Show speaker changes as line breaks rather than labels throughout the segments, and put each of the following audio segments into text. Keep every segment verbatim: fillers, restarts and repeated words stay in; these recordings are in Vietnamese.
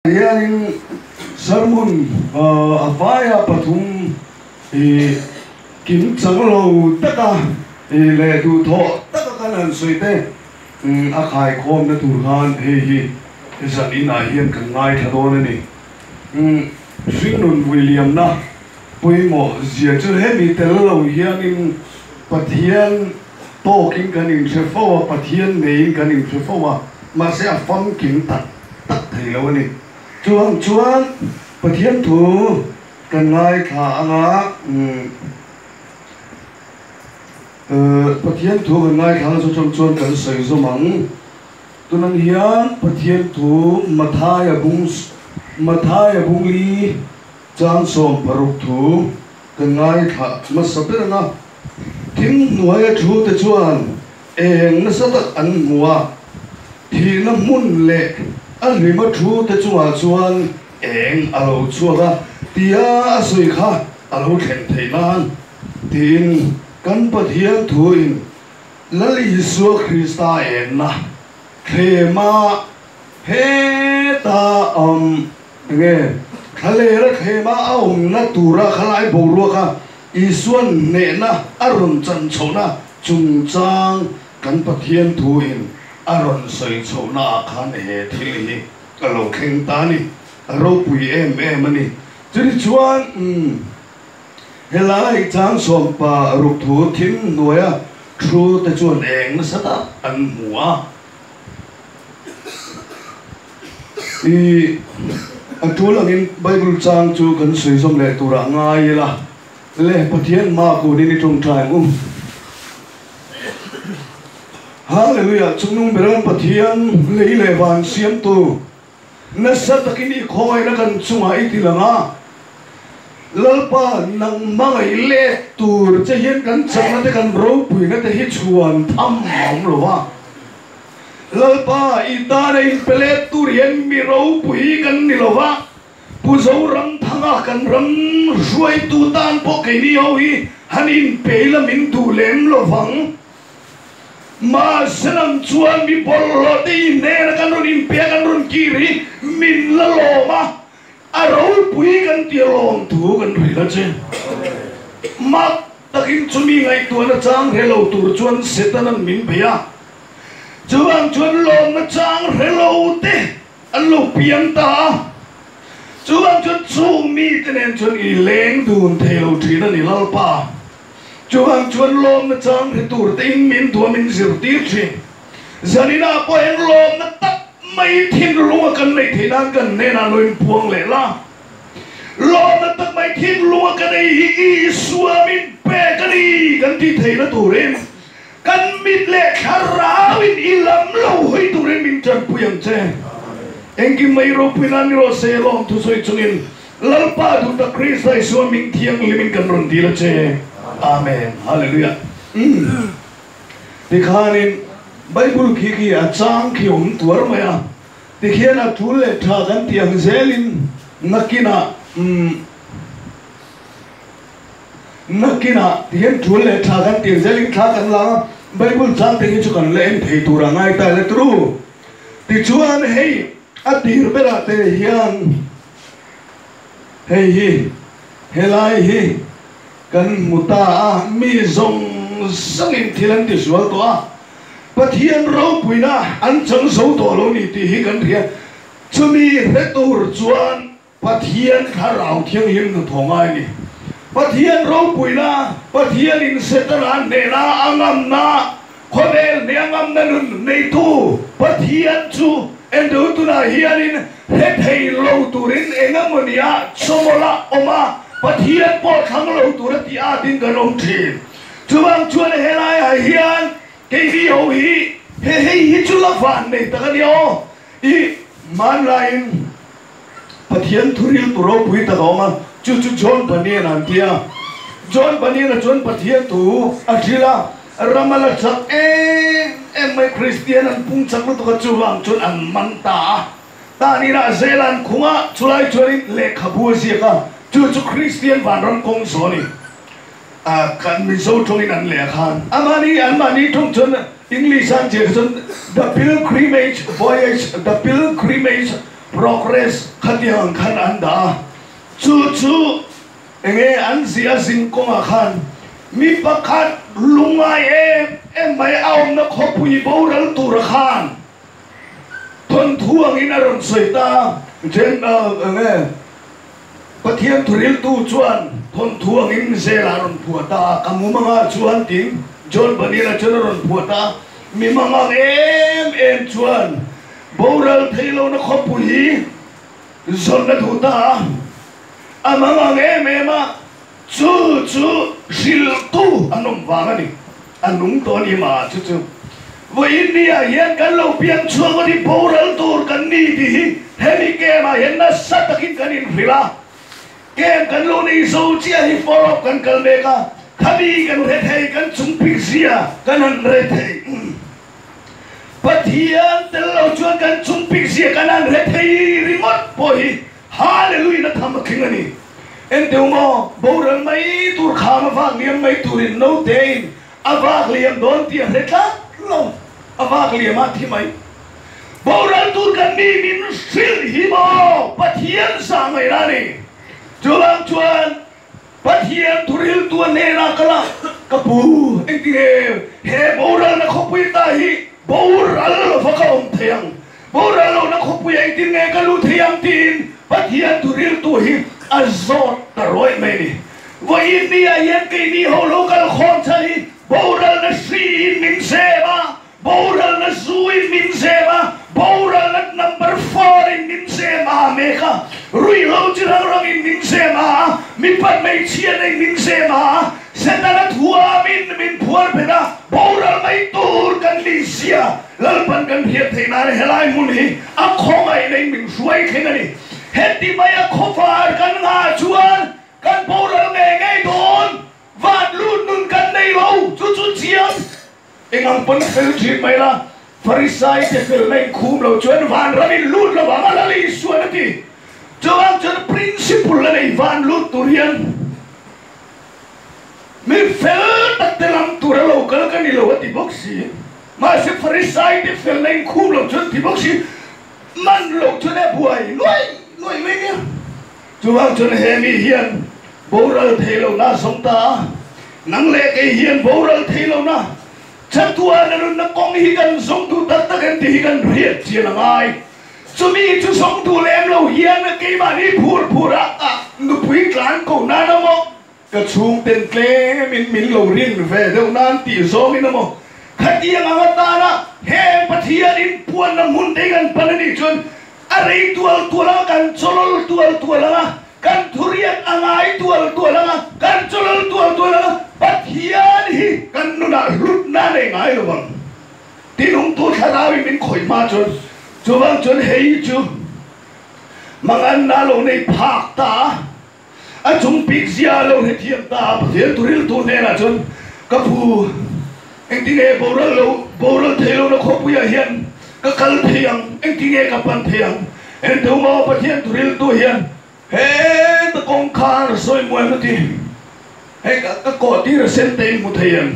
Yang sermon avaya pathum kim changlo taka le du tho taka kanan soite akai khom na turhan he hi isan ina hian kan ngai thadon ani Swinun William na puimo zia chu he mi tel lo hian in pathian to king kanin chefo pathian nei kanin chefo ma se a fam king tat tat thei lo ani chuan chuan pathian thu kan ngai tha anga ờ pathian thu kan ngai tha chu chom chuan kan sei zo mang tunan hian pathian thu mathaya bung mathaya bung li chang som paruk thu kan ngai tha ma sabir na thing nuai thu te chuan eng na satak an muwa thi na mun le an ri ma thu te chuan chuan eng alo chuaga tia sui kha alo thlen thei nan tin kan pathian thu in lali su Krista en na khema he ta om nge khale ra khema aum na tura khalai boru kha isuan ne na arun chan chona chung chang kan pathian thu in aron soi chona khan he thil hi alo kheng ta ni aro pui em em ani chiri chuan helai chang som pa ruk thu thim noya thu te chuan eng na sata an muwa i atulangin Bible chang chu kan soi som le tura ngai la le pathian ma ko ni ni tong trai um hallelujah chunung beran pathian lei le van siam tu na sa takini khoi na kan chunga itilanga lalpa nang mangai le tur che hian kan changna te kan ro pui na te hi chuan tham mong lo wa lalpa ita nei pele tur hian mi ro pui kan ni lo wa pu zo ram thanga kan ram ruai tu tan po ke ni ho hi hanin pela min tu lem lo wang ma senam chuan mi bollo ti ne kan ron in pe kan ron kiri min la lo ma aro pui kan ti lom tu kan ri la che ma takin chumi ngai tu na chang hello tur chuan setanan min beya chuan chuan lom na chang hello te an lo pian ta chuan chuan chu mi te nen chuan i leng dun thelo thina ni lalpa chuan chuan lom na chang he tur te in min tu min zir ti thi zanina po en lom na tak mai thin lunga kan nei thinan kan ne na loin puang le la lom na tak mai thin lunga kan ei i suamin pe kan i kan ti thei na turin kan mit le kharawin ilam lo hoi turin min chan puyang che engki mai ro pinan ro se lom tu soi chungin lalpa du ta Krista suamin thiang limin kan ron di la che amen hallelujah dikhanin Bible khi khi a chang khi um tuar maya tikhian a thul le tha kan tiang zelin nakina nakina tikhian thul le tha kan tiang zelin tha kan la Bible chang te chu kan le en thei tura ngai ta le tru ti chuan hei a tir bera te hian hei hi helai hi kan muta mi zong sangin thilan ti sual to a pathian ro puina an chang so to lo ni ti hi kan thia chumi retur chuan pathian kharau thiang him no thongai ni pathian ro puina pathian in setaran ne na angam na khobel ne angam na nun nei tu pathian chu endo tu na hian in he thei lo turin engamonia chomola oma pathian po thang lo tur ti a din kan om thin chuang chuan helai a hian ke hi ho hi he he hi chu la van nei ta ni o i man lain pathian thuril turo pui ta ma chu chu John Banian an tia John Banian a John pathian tu athila ramala chak e em mai Christian an pung chak lu to chu wang chun an man ta ta ni na zelan khunga chulai chori le khabu si ka chu chu Christian van ron kong so ni a kan mi so thong in an le khan amani an mani thong chun English an je chun the pilgrimage voyage the pilgrimage progress khatiang khan anda chu chu enge an zia sing konga khan mi pakhat lungai em em mai aum na khopui boral tur khan thon thuang in aron soita jen enge pathian thuril tu chuan thon thuang in zela ron phuata kamu manga chuan ting John banira chuan phuata mi manga em em chuan boral thailo na khopui zon na thuta amanga em ema chu chu sil tu anum wangani anung to ni ma chu chu voi ni a yen kan lo pian chuang ni boral tur kan ni di hemi ke ma yen na satakin kan in vila kem kan lo ni so chia hi follow kan kal me ka khabi kan re thei kan chung pi sia kan an re thei pathian tel lo chuan kan chung pi sia kan an re thei remote poi hallelujah na tham khingani en teu mo boral mai tur khama wang niam mai turin no tein avak liam don ti reta lo avak liam a thi mai boral tur kan ni min sil hi mo pathian sa mai ra ni chuang chuan pathian turil tu ne na kala kapu en ti he boral na khopui ta hi boral fa ka om theyang boral na khopui en ti nge ka lu theyang tin pathian turil tu hi azot taroi meni voi ni ayen ke ni ho local khon chai boral na si min seba boral na zui min seba boral na number four in min seba meka rui lo chirang rang in min seba mi pat mai chien in min seba setana thua min min phuar peda boral mai tur kan li sia lalpan kan hiat theina helai mun hi a khongai nei min suai khenani heti maya khofar kan nga chuan kan boral nge nge don vat lut nun kan nei lo chu chu chiang engam pon fel thit mai la farisai te fel nei khum lo chuan van ramin lut lo wang ala li suan ti chuan chuan principle la nei van lut turian mi fel tak telam turalo kal kan ni lo ti boxi ma se farisai te fel nei khum lo chuan ti boxi man lo chuan e buai noi nói với nhau chú bác cho nên hemi hiền bố rơ thế lâu na sống ta nắng lệ cái hiền bố rơ thế lâu na chắc thua là nó con hi cần sống tu tất tất cái thì cần riết chia là ai chú mi chú sống tu em lâu hiền cái mà đi phur phur á nó quý láng cổ na nó mò cái chung tên lệ mình mình lâu riêng về đâu nan tỷ số mình nó mò khách yên ang ta na he pathian in puan na mun te gan panani chun Ari tual tuala kan colol tual tuala kan thuriat angai tual tuala kan colol tual tuala pathian hi kan nuna lut na ne ngai lo bang tinung tu tharawi min khoi ma chon chu bang chon hei chu mangan na lo nei phak ta a chung pik zia lo he thiam ta pathian turil tu ne na chon ka phu eng ti ne boral lo boral thelo na khopuya hian ka kal thiang eng ti nge ka pan thiang en tu mo pathian turil tu hian he ta kong khar soi moi ma ti he ka ka ko ti ra sen te mu thian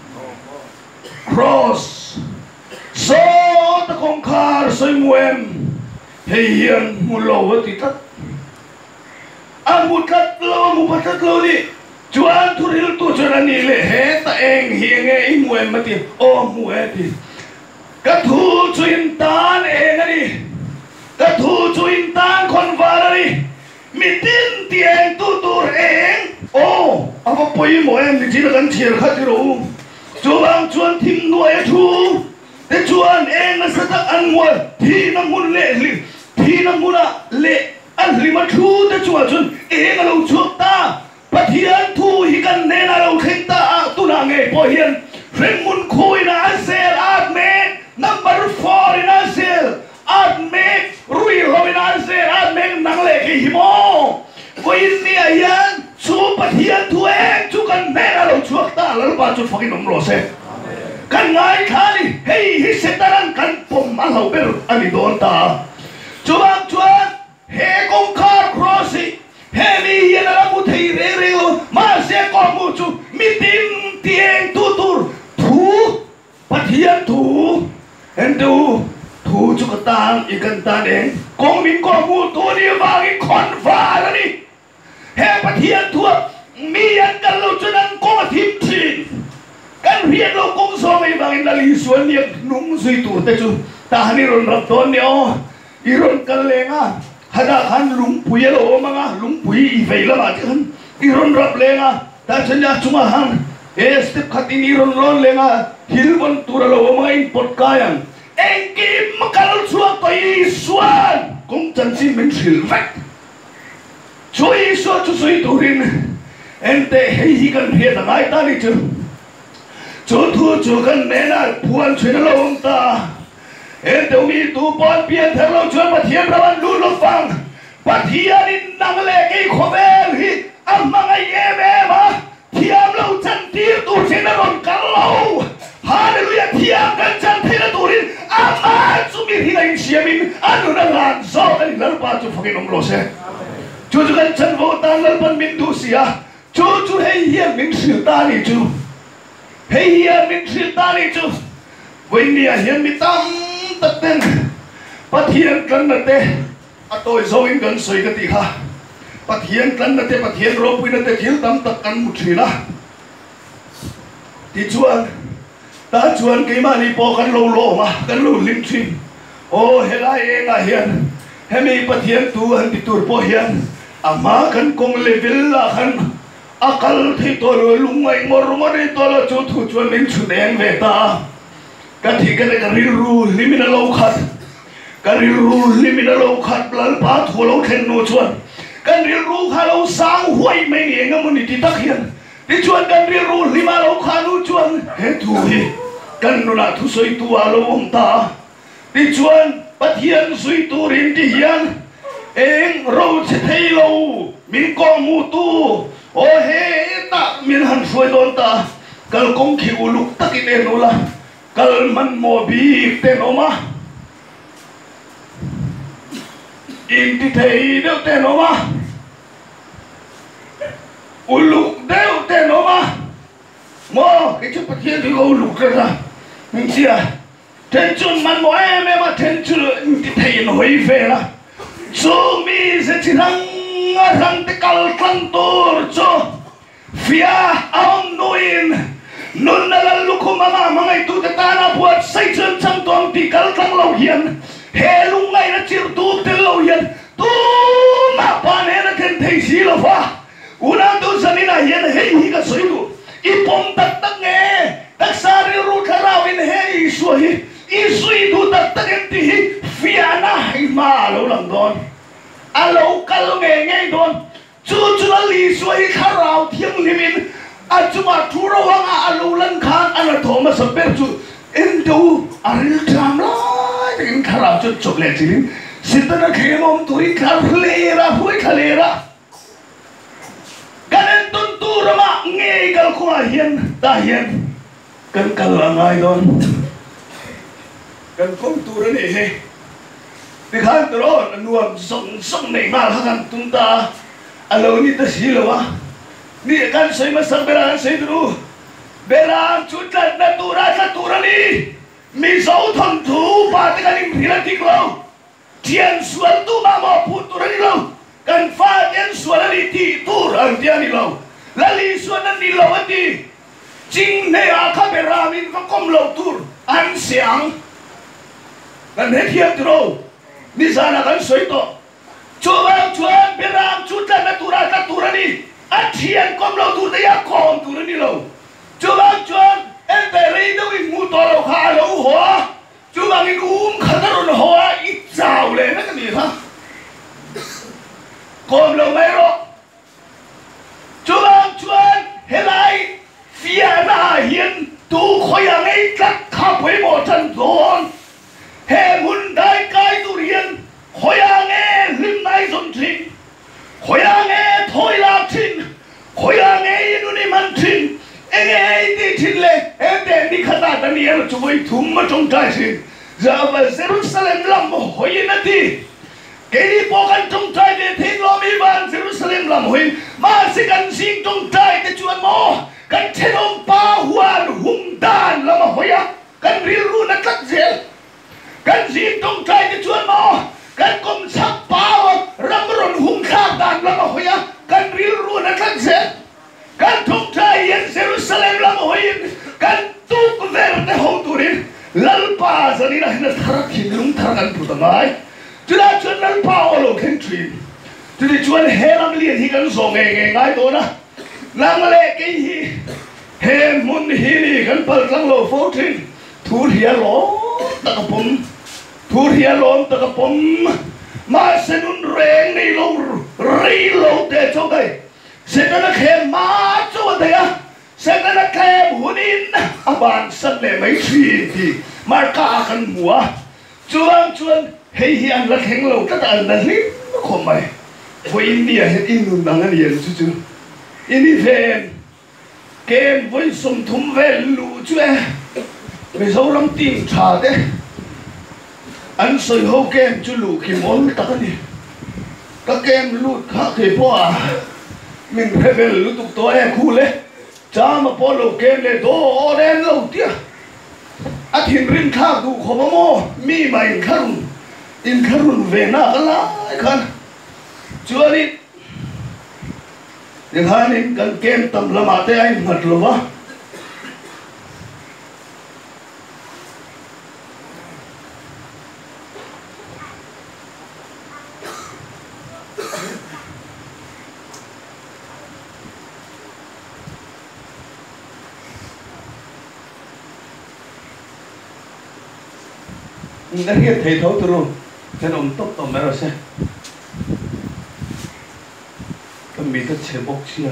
cross so ta kong khar soi muem he hian mu lo wa ti tat a mu tat lo mu patat lo ni chuan turil tu chuan ani le he ta eng hi nge i muem ma ti o mu e ti ka thu chuin tan eng ani ka thu chuin tan khon var ani mi tin tieng tu tur eng o ava poi mo em ni jil kan thier khat ro chu bang chuan thim nuai thu te chuan eng na sa tak an mo thi na mun le li thi na mun le an ri ma thu te chuan chun eng lo chuak ta pathian thu hi kan ne na lo khen ta tu na nge po hian ren mun khui na sel at me number four in Asil, at make Rui Robin Asil, at make Nangleki Himo. When the Ayan, Super here to end, to can never to a little bunch of fucking umbrose. Can I carry? Hey, he said that I can't put my hotel and the donta. Chuan Chuan, hey, go car crossing. Heavy yellow mutai rero, Marcia Comutu, meeting Tien Tutur, two, but here two. And do two to Katan, you can tan Kong min ko mu tu ni wangi kon fa ni he pathian thua mi an kan lo chunan ko thim thin kan hian lo kong so mai wangi la li suan ni nung sui tu te chu ta ni ron rap ton ni o i ron kan lenga hada khan lung pui lo manga lung pui i vei la ma khan i ron rap lenga ta chanya chuma han e step khatin i ron ron lenga hilbon tur lo ma in pot kayan engki makal chua toi suan kong chan sin min sil vek chui so chu sui turin ente hei hi kan hia da ngai ta ni chu chu thu chu kan ne na puan chhin lo om ta ente mi tu pon pian thar lo chuan pathian rawan lu lo fang pathian in nang le ke khovel hi amanga ye me ma thiam lo chan tir tu chin ron kal lo hallelujah thiam kan chan thila turin ama chu mi hi lai siamin anu na lan so ani lar pa chu phangin om lo se chu chu kan chan vo tan lar pan min du sia chu chu hei hian min sil ta ni chu hei hian min sil ta ni chu với nia hiền mi tam tất tên bắt hiền cân là tê à tôi dâu in gần soi cái gì ha bắt hiền cân là tê bắt hiền rô pui là tê thiếu tâm tất cân một chỉ là thì chuan ta chuan cái mà đi po cân lâu lỗ mà cân lâu linh chi ô hệ lại là hiền hệ mi bắt hiền tu anh đi tu po hiền à má cân công level là cân akal thì tôi rồi lung ngay ngor ngor đi tôi là chú thủ chuan mình chủ đen về ta cái thì cái này cái riu limina lâu khát cái riu limina lâu khát là ba thua lâu khen nô chuan cái riu khát lâu sáng huay mấy ngày ngắm mình đi tắc hiền đi chuan cái riu lima lâu khát nô chuan hết thui cái nó là thu suy tu alo ông ta đi chuan bắt hiền suy tu rin đi hiền em râu chỉ thấy lâu mình có mu tu ô he ta mình hẳn suy đón ta cái công khiu lục tắc cái này nó là kalman mo bi tenoma in ti thei deu tenoma uluk deu tenoma mo cái chút bát hiền thì uluk ra mình chia ten chun man mo em em mà ten chun ti thei nó hoi về là so mi se chi rang rang te kal kan tor cho fia aom noin nun na lan luku mama mga itu tetana buat say chun chang tuang di kal kang lau hian he lung ngay na chir tu tel lau hian tu ma pa ne na ken thei si lo fa una tu sanina hian he hi ka soi tu ipom tak tak nge tak sari ru kharau in he isu hi isui tu tak tak en ti hi fiana hi ma lo lang don alo kal nge nge don chu chu la li su hi kharau thiang limin Acuma turo wanga alulan khan ana thoma samper chu endo aril tram la in kharap chu chokle chin sitana khemom turi khar lera hui khalera kanen tun tu rama nge kal khuwa hian ta hian kan kal ngai don kan kom tu ra ne he ni khan tro nuam song song nei ma khan tum ta alo ni ta silawa ni kan soi masang berang soi dulu berang cutat natura natura ni mi sau thằng thú ba cái này mình là tiếc lâu tiền xuân tu mà mò putu ra đi lâu kan pha tiền xuân đi ti tu ra tiền đi lâu là li xuân đi lâu anh đi chính này à các berang mình có công lâu tu ăn sáng kan hết hiệp rồi ni sana kan soi to coba cuan berang cutat natura natura ni Atian kom lo tu dia kom tu ni lo. Cuba cuan ente rei do in mu to lo kha lo ho. Cuba in um khatarun ho i chao le na ni ha. Kom lo mai ro. Cuba cuan helai fia na hian tu khoya ngai kat kha poi mo chan don. He mun dai kai tu rian khoya nge lim nai som thin. Khoya nghe thôi là tin, khoya nghe nu ni man tin, anh nghe đi tin lệ, em để đi khát ta đi ăn cho vui thum mà trong trái tin, giờ mà Jerusalem làm hồi yên đi, cái đi bỏกันtrong trái để tin lo mi ban Jerusalem làm hồi, mà sẽกันsinh trong trái để chuan mò,กันเทนมปาhoàn hung đàn làm hồi á,กันriu ru nát lắc dễ,กันsinh trong trái để chuan mò,กันcông sani na hina thar thi lung thar kan pu ta ngai tuna chuan nan pa o lo khen thin tuni chuan helam lian hi kan zo nge nge ngai to na nang le ke hi he mun hi ni kan pal tlang lo fo thin thur hia lo ta ka pom thur hia lo ta ka pom ma senun reng nei lo ri lo te cho kai se kana khe ma cho de ya se kana khe hunin aban san le mai thi thì mar ka kan mua chuan chuan hei hian la kheng lo ta ta na hlim khom mai voi India het in nun dang an yen chu chu ini ven kem voi som thum vel lu chu e me so ram tim cha de an soi ho kem chu lu ki mol ta ni ka kem lu kha ke po a min rebel lu tuk to e khu le cha ma po lo kem le do o den lo tia a thin rin kha du kho mo mi mai kharun in kharun ve na ala khan chuani de hanin kan kem tam lama te ai mat lo wa đã hiện thấy thấu từ rồi cái ông tóc tầm đó xem cái mình đã chế bốc chia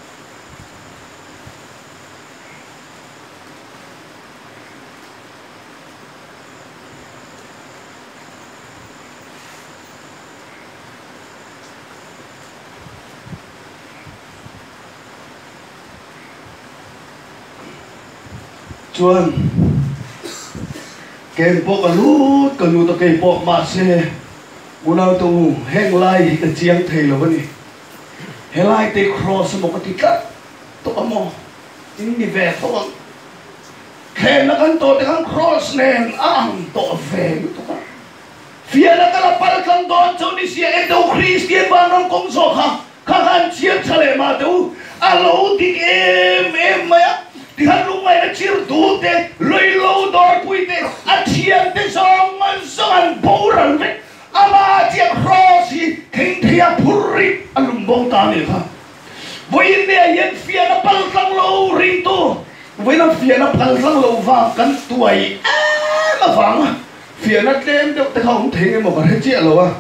chuan kem po ka lut ka nu ta ke po ma se unau tu heng lai ka chiang thei lo ni he lai te cross mo ka ti ka to amo in ni ve to khen na kan to te kan cross nen ang to ve to ka fia na ka pal kan don cho ni sia e do christian ba non kong so kha kha kan chiang chale ma tu alo ti em em ma thì hắn lúc này nó chiêu đủ thế lôi lâu đỏ bụi thế ăn chiên thế sao mà sao ăn bổ rần vậy ama chiếc cross kinh thia puri ăn lùng bông ta này ha với này yên phía nó bal sang lâu ring tu với nó phía nó bal sang lâu vàng cắn tuổi mà vàng phía nó đem được cái không thấy một cái chiếc lâu à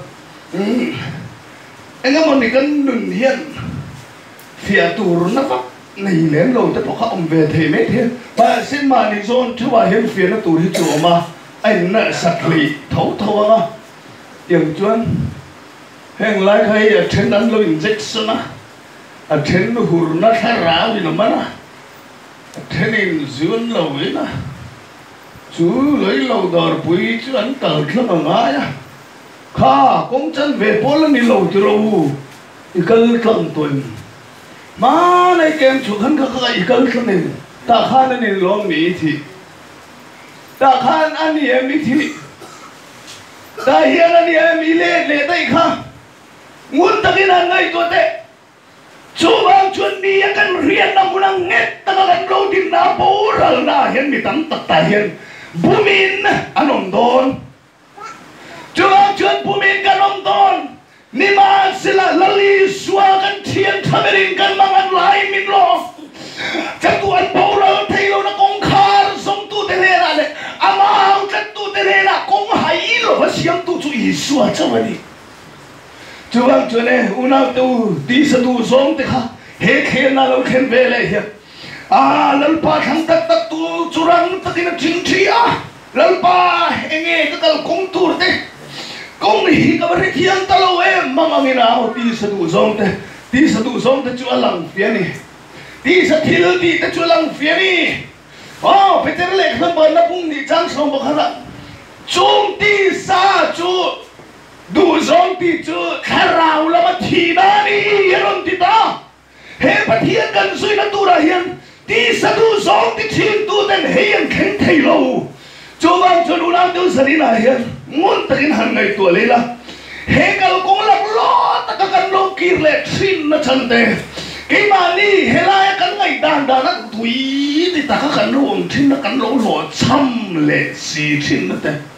anh em mình cần đừng hiện phía tủ nó vắt này lên lâu tới họ ông về thề mấy thiên và xin mà đi zone thứ ba hiện phía nó tụi đi chỗ mà anh nợ sạch lì thấu thấu à tiếng chuan hẹn lại hay ở trên đánh lo injection á ở trên nó hùr nó thay ráo gì nó mất á ở trên này duyên lâu ấy nè chú lấy lâu đòi bụi chú anh tờ lắm ở ngái á kha cũng chân về phố lên đi lâu chứ lâu thì cơn cơn tuần mà này kem chụp hắn các cái cơn cơn này ta khan anh nên lo mỹ thì ta khan anh em mỹ thì ta hiện anh em mỹ lệ lệ tay kha muốn ta cái nào ngay tôi thế chú bang chuẩn đi kan riêng nằm muốn nghe ta kan lâu tin na bố rồi na hiện mỹ tắm tật ta hiện bùi min anh ông don chú bang chuẩn bùi min kan ông don Nima sila lali suwa kan thian thamerin kan mangan lai min lo chatu an paura thailo na kong khar som tu te lera le amang kan tu te lera kong hai lo ba siam tu chu i suwa chawani chuang chune una tu di sa tu som te kha he khen na lo khen ve le hi a lalpa thang tak tak tu churang takin thing thia lalpa enge ka kal kong tur te công hi ka bari thiang ta lo em mang ang ina o ti sa du zong te ti sa du zong te chu alang fia ni ti sa thil ti te chu alang fia ni oh peter le kham ba na pung ni chang som ba khala chung ti sa chu du zong ti chu kharau la ma thi ba ni yaron ti ta he pa thian kan sui na tu ra hian ti sa du zong ti thin tu ten he an khen thei lo chu bang chu lu lang tu sa ni na hian muốn takin han ngày tuổi lấy là he kal cũng lạc lo ta kan lo kir le thin na chan te cái mà ni he la kan ngày dan dan na tui thì ta kan lo thin na kan lo lo cham le si thin na te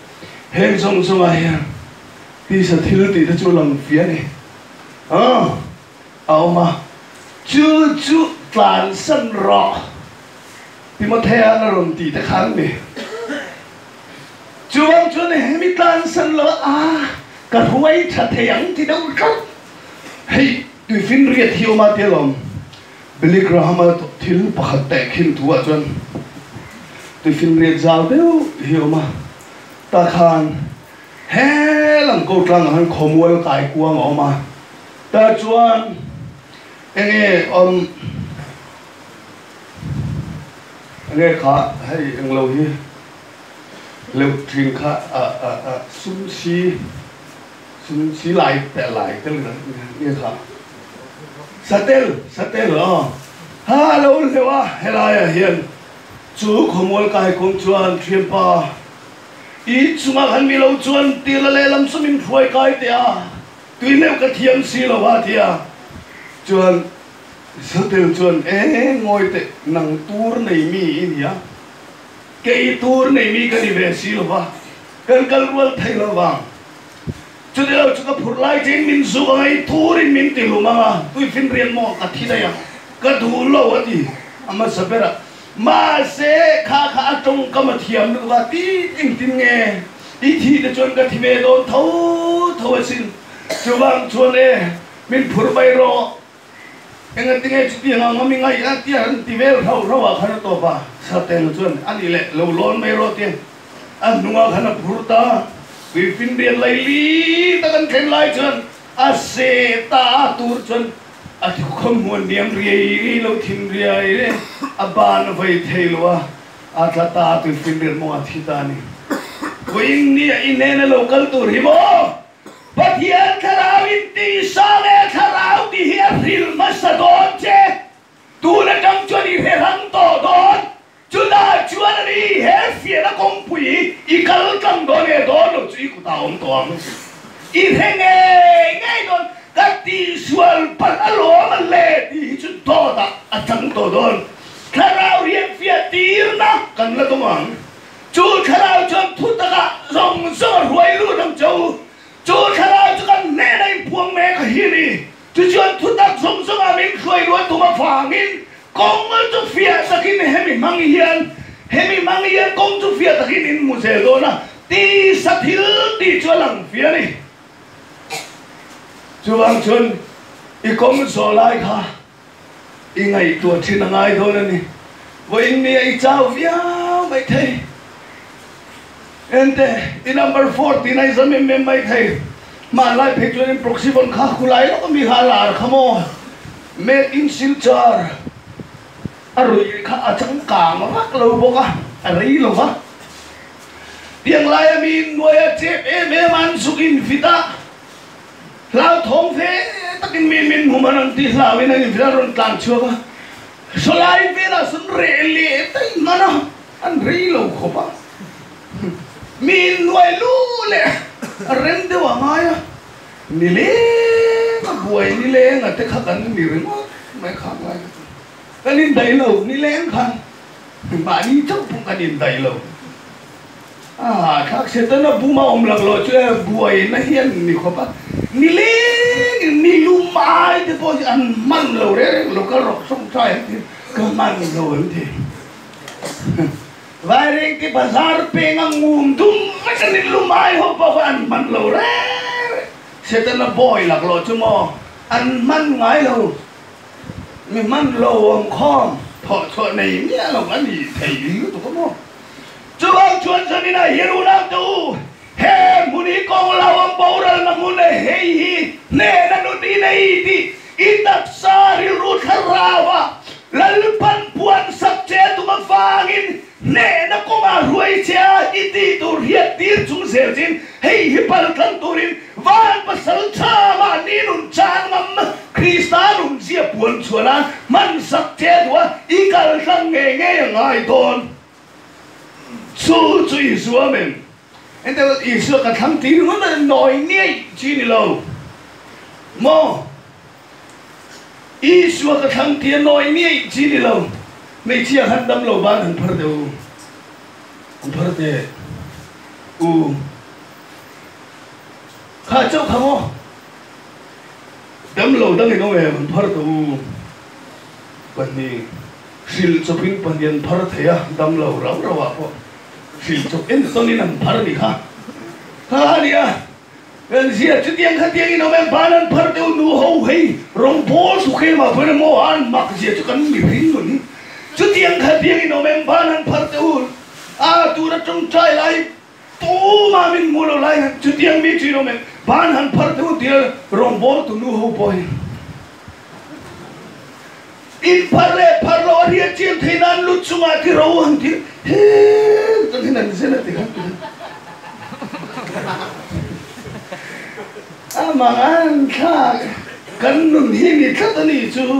heng song song a hian ti sa thil ti ta chu lang fia ni à ao mà chú chú tlan san rõ thì mà theo nó làm tí ta kháng nè chú ông chú này mi tlan san rõ à cả huay chặt thiang thì đâu có hey tụi phim riết hiu mà tiêu lòng Billy Graham mà thiếu bạc tệ kinh thua chân tụi phim riết giao đều hiu mà ta khan he làm câu trăng hắn khó mua cái cua ngõ mà ta chuan anh nghe ông anh nghe khá hay anh lâu hi lâu truyền khá à à à sum si sum si lại tệ lại cái là nghe khá satel satel à ha lâu lâu à hay là hiền chú không muốn cái con chuan truyền pa ít chúng ta hắn mi lâu chuan tiền là lẽ làm sao mình phải cái tiền tuy nếu cái thiam xí là hoa thia chuan sao tiêu chuan ế ngồi tệ nằng tour này mi nhá cái tour này mi cái gì về xí là hoa cái cái luôn thấy là vàng cho nên là chúng ta phun lại trên mình số cái tour in mình tiêu mà tôi phim riêng mò cái thi đây à cái tour lâu vậy thì ama sabera mà sẽ khá khá trong cái mà thiam được là tí tin tin nghe tí thi để chuan cái thi về đó thấu thấu xin chú bang chuan e min phur bay ro anh tiếng nghe tiếng ngang mình ngay anh tiếng tiếng về rau rau à khăn to pa sa tên chuan anh đi lệ lâu lon bay ro tiếng anh nung khăn phur ta vì phim điện lại li ta cần khen lại chuan à se ta tur chuan à thì không muốn niệm riêng lâu thiên riêng đấy à ban vậy thấy lo à ta ta từ phim điện mua thi ta ni với ni in nên là local tour hi mo But here karau inti sale karau di here ril masadon che tu na jang chuan i herang to don chuda chuan ri he fie na kong pui i kal kang don e don lo chui ku taom tong i henge ngai don ka ti sual pan alo man le ti chu to da a chang to don karau ri fie tir na kan la tomang chu karau chuan thu ta ka rong zo ruai lu dang chau chú khá là chú cần nè đây buông mẹ cái gì đi chú chuyện thu tác sống sống à mình khơi luôn tụi mà phẳng in công ở chú phía ta khi này hay mình mang hiền hay mình mang hiền công chú phía ta khi nên mua xe luôn à đi sát thiếu đi cho lằng phía này chú bằng chân đi công số lại cả đi ngày tuổi chín là ngày thôi này với anh cháu phía mấy thầy ente in number forty này giờ mình mình mấy thầy mà lại phải cho nên proxy von khá khu lại nó có bị hà là không made in Silchar à rồi khá ở trong cả mà vác lâu bốc à à đấy lâu á tiếng lại mình nuôi chết em em ăn sukin vita lao thong thế tất nhiên mình mình không ăn tí lao bên này vita rồi tan chưa cả số lại về là sân rẻ lệ tay mà nó ăn đấy lâu không á min nuôi lu lệ rem de wa ngay ni le ka buai ni le nga te kha kan ni ring mai kha ngai ka nin dai lo ni le khan ba ni chau pung ka nin dai lo à khác sẽ tới nó bu ma om lang lo chứ buai na hian ni kho pa ni le ni lu mai te po an man lo re lo ka rok song chai ka man lo thế vài riêng cái bazar pe ngang ngum tum mấy cái nín lumai hộp vào ăn mặn lẩu đấy sẽ tên là boy lạc lộ chứ mò ăn mặn ngái lẩu mình mặn lẩu ông khom thọ thọ này nhá lẩu ăn gì thầy lý tụi con mò chứ bao chuyện cho nên là hiru nam tu he muốn đi con lao ông bầu ra là muốn này hey hi nè nó đi này đi ít tập sa đi rút kharawa lalpan puan sắc chế tụi mà phangin nè nó có mà ruồi cha iti tu riết tiết chúng sẹo chín hey hipal thân turin van pasal cha mà ni nun chan ngam Krista nun sia puan chuan man sắc chế tua ikal thang nghe nghe ngai ton su chu Isu amen ente Isu ka thang ti nó là nói nhảy chi ni lâu mo Isu ka thang ti nói nhảy chi ni lâu mấy chia hắn đâm lâu ba thằng phật đều phật thế u khá châu khá mô đấm lâu đăng hình ông em phát tụ bần nì sil cho pin bần yên phát thế à đấm lâu rau rau ạ po sil cho em tôn đi nằm phát đi ha ha đi à gần xia chút tiếng khát tiếng ông em bán ăn phát tiêu nu hậu hay rong bố su khi mà phải mua ăn mặc xia chút cắn mì pin rồi ní chút tiếng khát tiếng ông em bán ăn phát tiêu à tu đã trông trai lại tu mà mình mua đồ lại chút tiếng mi chuyện ông em bán ăn phát tiêu thì rong bố tu nu hậu boy in phát lệ phát lo riêng chuyện thế nan lút xuống à thì rau ăn thì he tất nhiên là sẽ là tiếng à mà anh khác cần nung hi ni thật ni chú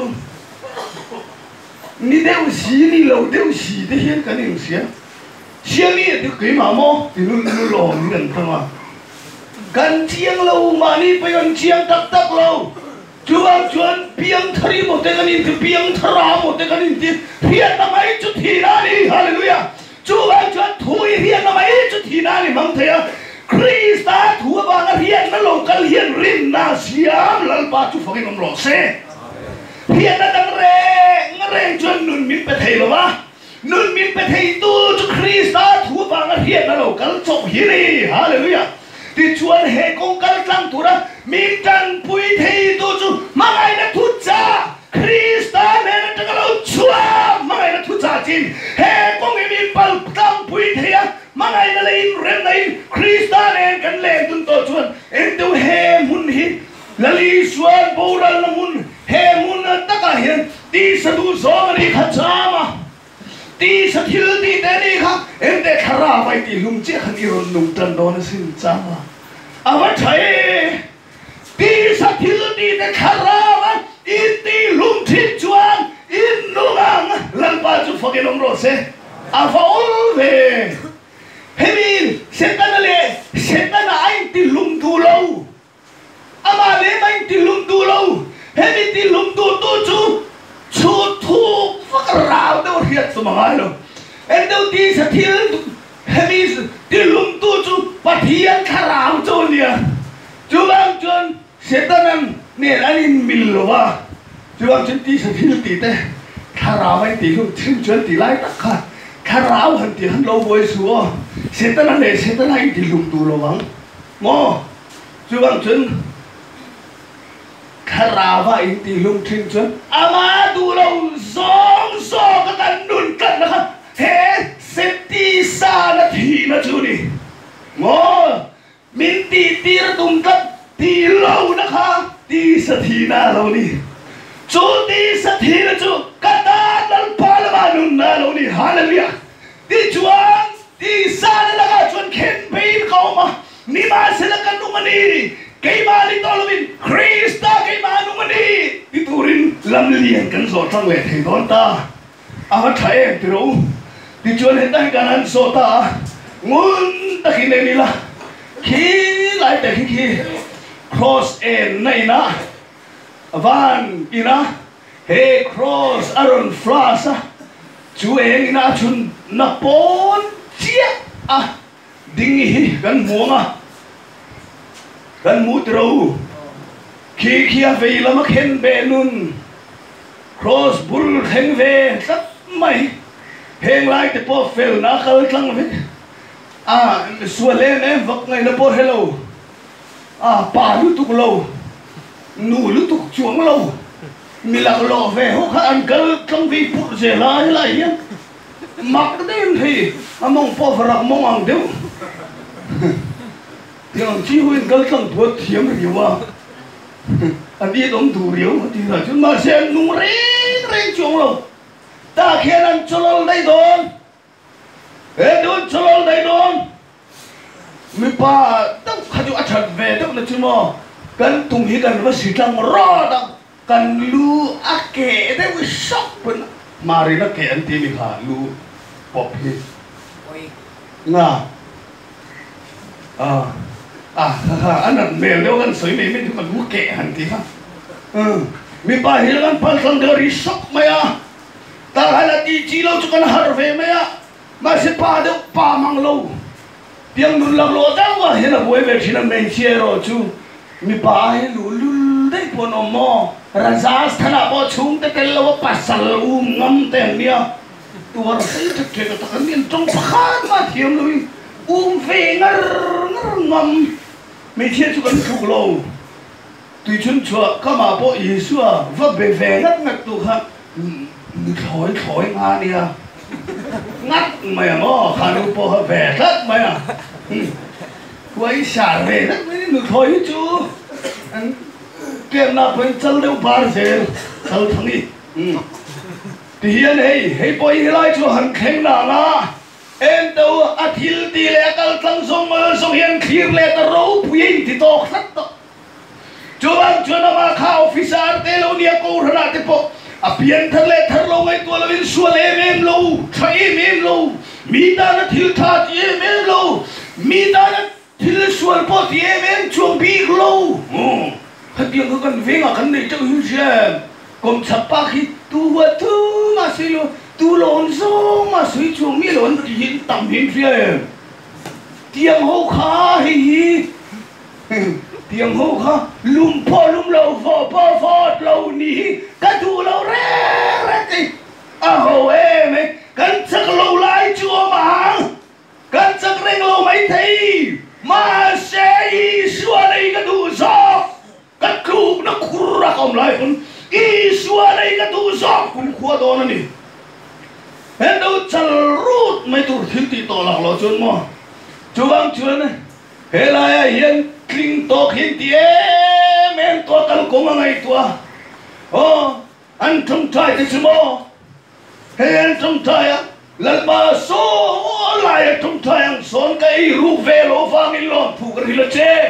ni đều xí ni lâu đều xí thế hiện cái này xí xí ni thì cái mà mò thì nung nung lò mình thôi mà cần chiang lâu mà ni phải cần chiang tắc tắc lâu chú anh chuẩn biếng thari một cái cái này thì biếng thara một cái cái này thì hiện là mấy chút thì na đi hallelujah chú anh chuẩn thui hiện là mấy chút thì na đi mong thấy à Krista thua bang hiền nó lâu cái hiền rin na siam lal ba chú phật ông lọ xe hiền nó đang reng reng chuẩn nun min pe thầy lo ba nun min pe thầy tu chú Krista thua bang hiền nó lâu cái chọc hiền đi hallelujah thì chuẩn hệ công cái tăng tu ra min tan pui thầy tu chú mang ai nó thua cha Krista này nó đang lâu chua mang ai nó thua cha chín hệ công cái min bal tăng pui thầy à mang ai nó lên rem này Krista này cần lên tuân tổ chuẩn em đâu he mun hit là lý xuân bầu ra là mun he mun tất cả hiện đi sa du gió mà đi khát cha mà đi sa thiếu đi thế đi khác em để khara vậy thì lùng chết khăn iron nung trần đó nó xin cha mà à vẫn thấy đi sa thiếu đi để khara mà ít đi lùng chết chuan ít nung ang lần ba chú phật ông rồi se à phải về Hemin, setan le, setan ay ti lum tu lâu, ama le ay ti lum tu lâu, hemin ti lum tu tu chu, chu thu phật rào đâu hiệt số mga lo, em đâu ti sa thiên, hemin ti lum tu chu, bắt hiền khá rào cho nia, chú bang chuan setan ang nè anh mil lo ba, chú bang chuan ti sa thiên ti te, khá rào ay ti lum thiên chuan ti lai tak kha. Khá ráo hẳn thì hẳn lâu bôi xua sẽ tên là này sẽ tên là anh thì lùng tù lo vắng mò chú bằng chân khá ráo và anh thì lùng trên chân à mà tù lâu gióng gió các bạn nôn cận đó khá thế sẽ tí xa là thì nó chú đi mò mình tí tí ra tùng cận tí lâu đó khá tí sa thì na lâu đi chú tí sa thì là chú kata dal pala ba nun na lo ni hallelujah ti chuan ti sa na la chuan khen pain ko ma ni ma sila kan nu mani kay ma li to lovin Krista kay ma nu mani ti turin lam lian kan so tang le thei don ta a ma thai ti ro ti chuan he dai kan an so ta ngun ta ki ne ni la khi lại te khi cross en nei na van ina he cross aron flasa chú em na chun na pon chia à ding hi gan muang à gan mu trâu khi khi về là mắc hen về nun cross bull hen về rất mày hen lại thì po fel na khal thlang về à xua lên em vật ngày nó po hello à pa lu tuk lâu nu lu tuk chuang lâu mi lạc lộ về hốc ăn cơ trong vi phụ rể lại lại nhá mặc đêm thì à mong po phật mong ăn đều tiếng chỉ huy cơ trong thuốc thiếm nhiều à anh đi đóng thủ điếu thì là chúng mà xem nung rén rén chuông lâu ta khen anh cho lâu đây đồn ê đồn cho lâu đây đồn mi pa đâu khai chú ăn chật về đâu là chứ mà cần tung hi cần với sĩ trăng rõ đâu cần lu ake đấy với sốc bên mari nó kẹn thì mình hà lu bọc hi nga à à anh làm mèo đâu anh sấy mèo mình mà lu kẹn hẳn thì ha ừ mình ba hi là anh pan sang dari sốc mày à ta hay là đi chỉ lâu cho con har về mày à mà sẽ pa đâu pa mang lâu tiếng nun lạc lộ đâu mà hiện là buổi về thì là mình chia rồi chú mi pa he lu lu dei pon omo rajas thana bo chung te tel lo pasal um ngam tem nia tua sei te te ta kan nin trong pakhan ma thiam lu um ve ngar ngar ngam mi thiên chu kan thu lo tùy chun chua ka ma bo Yesu a va be ve ngat ngat tu kha thoi thoi nga nia ngắt mày à mò khả năng po về thất mày à quay xả về thất mấy người thôi chú tiền nào phải chân đâu ba giờ chân thằng đi thì hiện nay hay bôi lại chú hành khen nào na em đâu à thiếu đi lẽ cái thằng sông mà sông hiện khiêng lẽ tao râu bùi thì to thất đó chú bạn chú nó mà khao officer tê lâu nia câu thằng nào tê po à biến thật lệ thật lâu ngay tua là bên xua lệ em lâu thay em em lâu mi ta nó thiếu thà thì em em lâu mi ta nó thiếu xua bỏ thì em em chuông bị lâu hết tiếng cứ cần vinh à cần để cho hữu xem còn sắp ba khi tu vật thứ mà suy lo tu lộn số mà suy chuông mi lộn thì hiện tầm hiện xem tiếng hô khá hi hi tiếng hô khá lùm po lùm lâu phò po phò lâu ní cái tu lâu ré ré thì à hồ em ấy cần chắc lâu lại chùa mà cần chắc rèn lâu mấy thầy mà sẽ y xua đây cái tu gió cái cụ nó khur ra không lại cũng y xua đây cái tu gió cũng khua đó nè hết đâu chal rút mấy tu thiên tỷ to lạc lo chôn mò chú bang chôn này hết lại hiện kinh to hiện tỷ em em to cần cũng ngay tua oh anh trong trai thì mò hết anh trong trai á lần ba số lại trong trai anh son cái rú về lỗ vang in lon phụ cái là che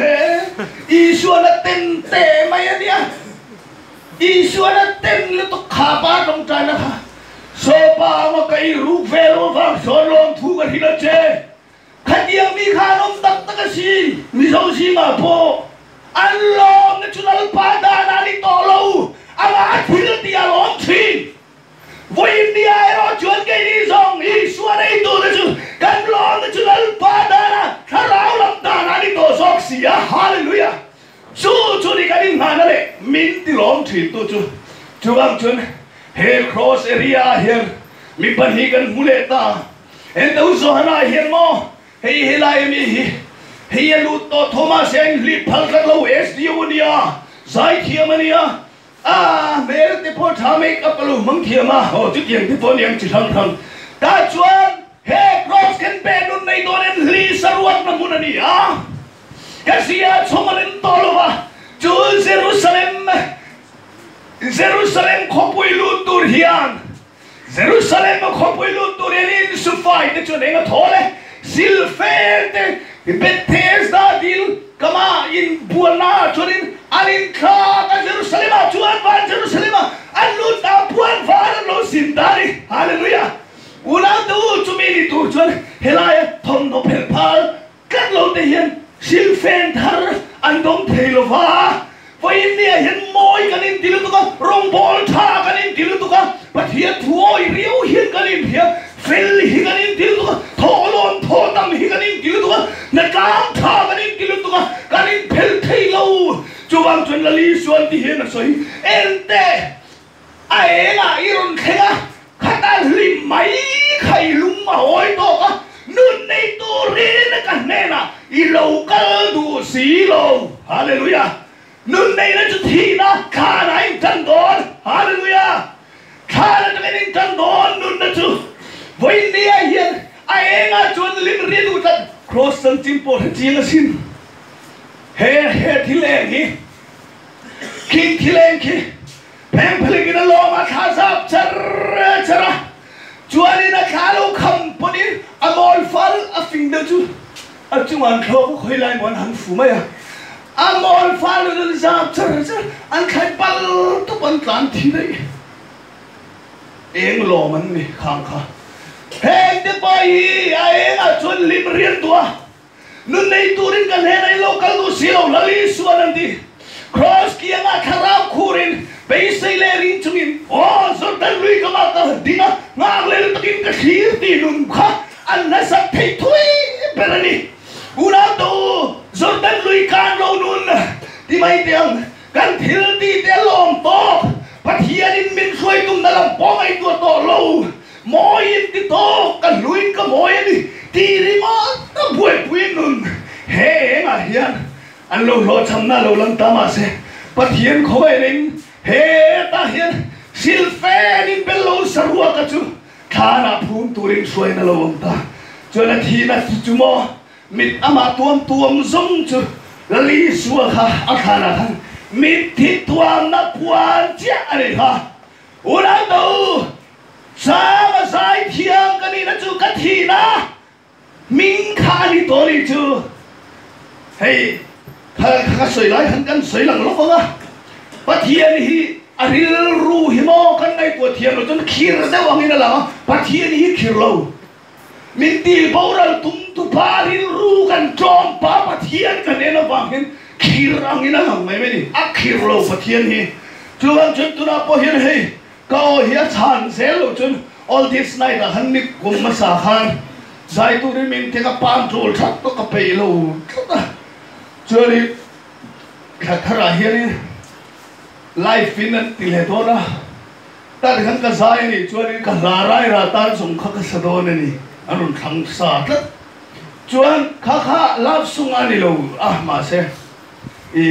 Isu là tên tệ mày anh nhá Isu là tên là tôi khá ba trong trai nó số ba mà cái rú về lỗ vang son lon phụ cái là che khách yang mi khá nông tắc tắc cái gì mi sâu gì mà po anh lon nó chú là ba đà nà đi to lâu anh á thì là tia lon thì với India đó chuyện cái đi xong Isu đây tôi đó chứ cần lon nó chú là ba đà nà thà ráo làm đà nà đi to sọc xì á hallelujah chú chú đi cái đi ngàn này mình đi lon thì tôi chú chú bang chú Hell Cross area here mi ban hi kan muleta en đâu so hana hiền mo hei hei lai mi hi hei lu to Thomas en li phal kan lo S D U nia zai thiam nia à mer te po tha make up lu mang thiam a ho chu tiang te po niang chi thang thang ta chuan Hell Cross kan pe nun nei don en li sarwat na mun ani a kasia chomalin to lo ba chu Jerusalem Jerusalem khopui lu tur hian Jerusalem khopui lu tur in sufai te chu nenga thole silfete Bethesda dil kama in buana churin alin kha ka Jerusalem chuan van Jerusalem alu ta buan van lo sindari hallelujah una tu chumini tu chuan helaya thom no phel phal kan lo te hian silfen thar an dom theilova với India hiện môi cái nên tiêu tụi con rong bol tha cái nên tiêu tụi con và thiệt thua riêu hiện cái nên thiệt phèn hi cái nên tiêu tụi con thọ lon thọ tâm hi cái nên tiêu tụi con nát cam tha cái nên tiêu tụi con cái nên phèn thay lâu chú bang chuẩn là lý xuân thì hiện là soi ente ai là iron khéa khát ta lim mấy khai lung mà oi to cả nun này tu riêng cái này na ilau cái du xí lâu hallelujah nun này nó chút thi na khá này chân đòn hallelujah khá là cái này chân đòn nun nó chút với nia hiện ai ngã chuẩn lim riêng u chân cross chân chim po chi là xin he he thi lên hi khi thi lên khi phem phê cái nó lo mà khá sắp char chara chuẩn đi nó khá lâu không po đi amol phal a finger chu a chung an khâu khơi lại món hắn phủ mày à amol phal nó zap char char an khai bal to ban tlan thi đấy eng lo man ni khang kha heng de pai ai a chun lim rian tua nun nei turin kan he nei local du silo lali suan di cross kia nga kharap khurin beisai le rin chungin o so tan lui ka ma ka dinga ngak le takin ka khir ti nun kha an na sa thei thui perani una to Jordan lui kan lo nun ที่ไม่เตียงกันทิลตีเตลอมโตปะเทียนินมินช่วยตุ้มนั่นลำป้องไอตัวโตโลมอยินติโตกันลุยก็มอยินตีริมอตะบวยปุยนุนเฮงอ่ะเฮียนอันโลโลชำนาโลลันตามาเสปะเทียนเขาไอ้นินเฮตาเฮียนซิลเฟนินเป็นโลสรัวกะจูข้านาพูนตัวริงช่วยนั่นโลมตาจนนาทีนั้นจุโมมิดอามาตัวมตัวมซงจูลีสัวข้าอาคานาทันมิดทิดตัวนับวันเจ้าอะไรข้าอุลาตูสามสายเทียงกันนี่นะจูกันทีนะมิงข้านี่ตัวนี้จูเฮ้ยข้าข้าสวยไรขันกันสวยหลังลบอ่ะปะเทียนฮีอาริลรูหิมอกันในตัวเทียนเราจนขีร์ได้ว่างี้นั่นแหละปะเทียนฮีขีร์เรามินตีบาวรัลตุ้มตุพาริลรูกันจอมป้าปะเทียนกันเนี่ยนะว่างี้ขีร์อังงี้นะไม่ไม่นี่อักขีร์เราปะเทียนฮีจวนจนตัวนับพอเห็นเฮ้ยก็เฮียชานเซลจน all this night หันนิกกุมมาสาขันใจตัวนี้มินที่กับปานโจลชัดตัวกับไปโลจวนนี้ขัดขราเฮียนี่ไลฟ์ฟินนั่นติเลตัวนะแต่ขันกระซายนี่จวนนี้กันลาไรราตานส่งข้ากระโดนนี่อันนั้นทั้งสาดจวนข้าข้าลาบสุงอันนี้โลอ่ะมาเสอี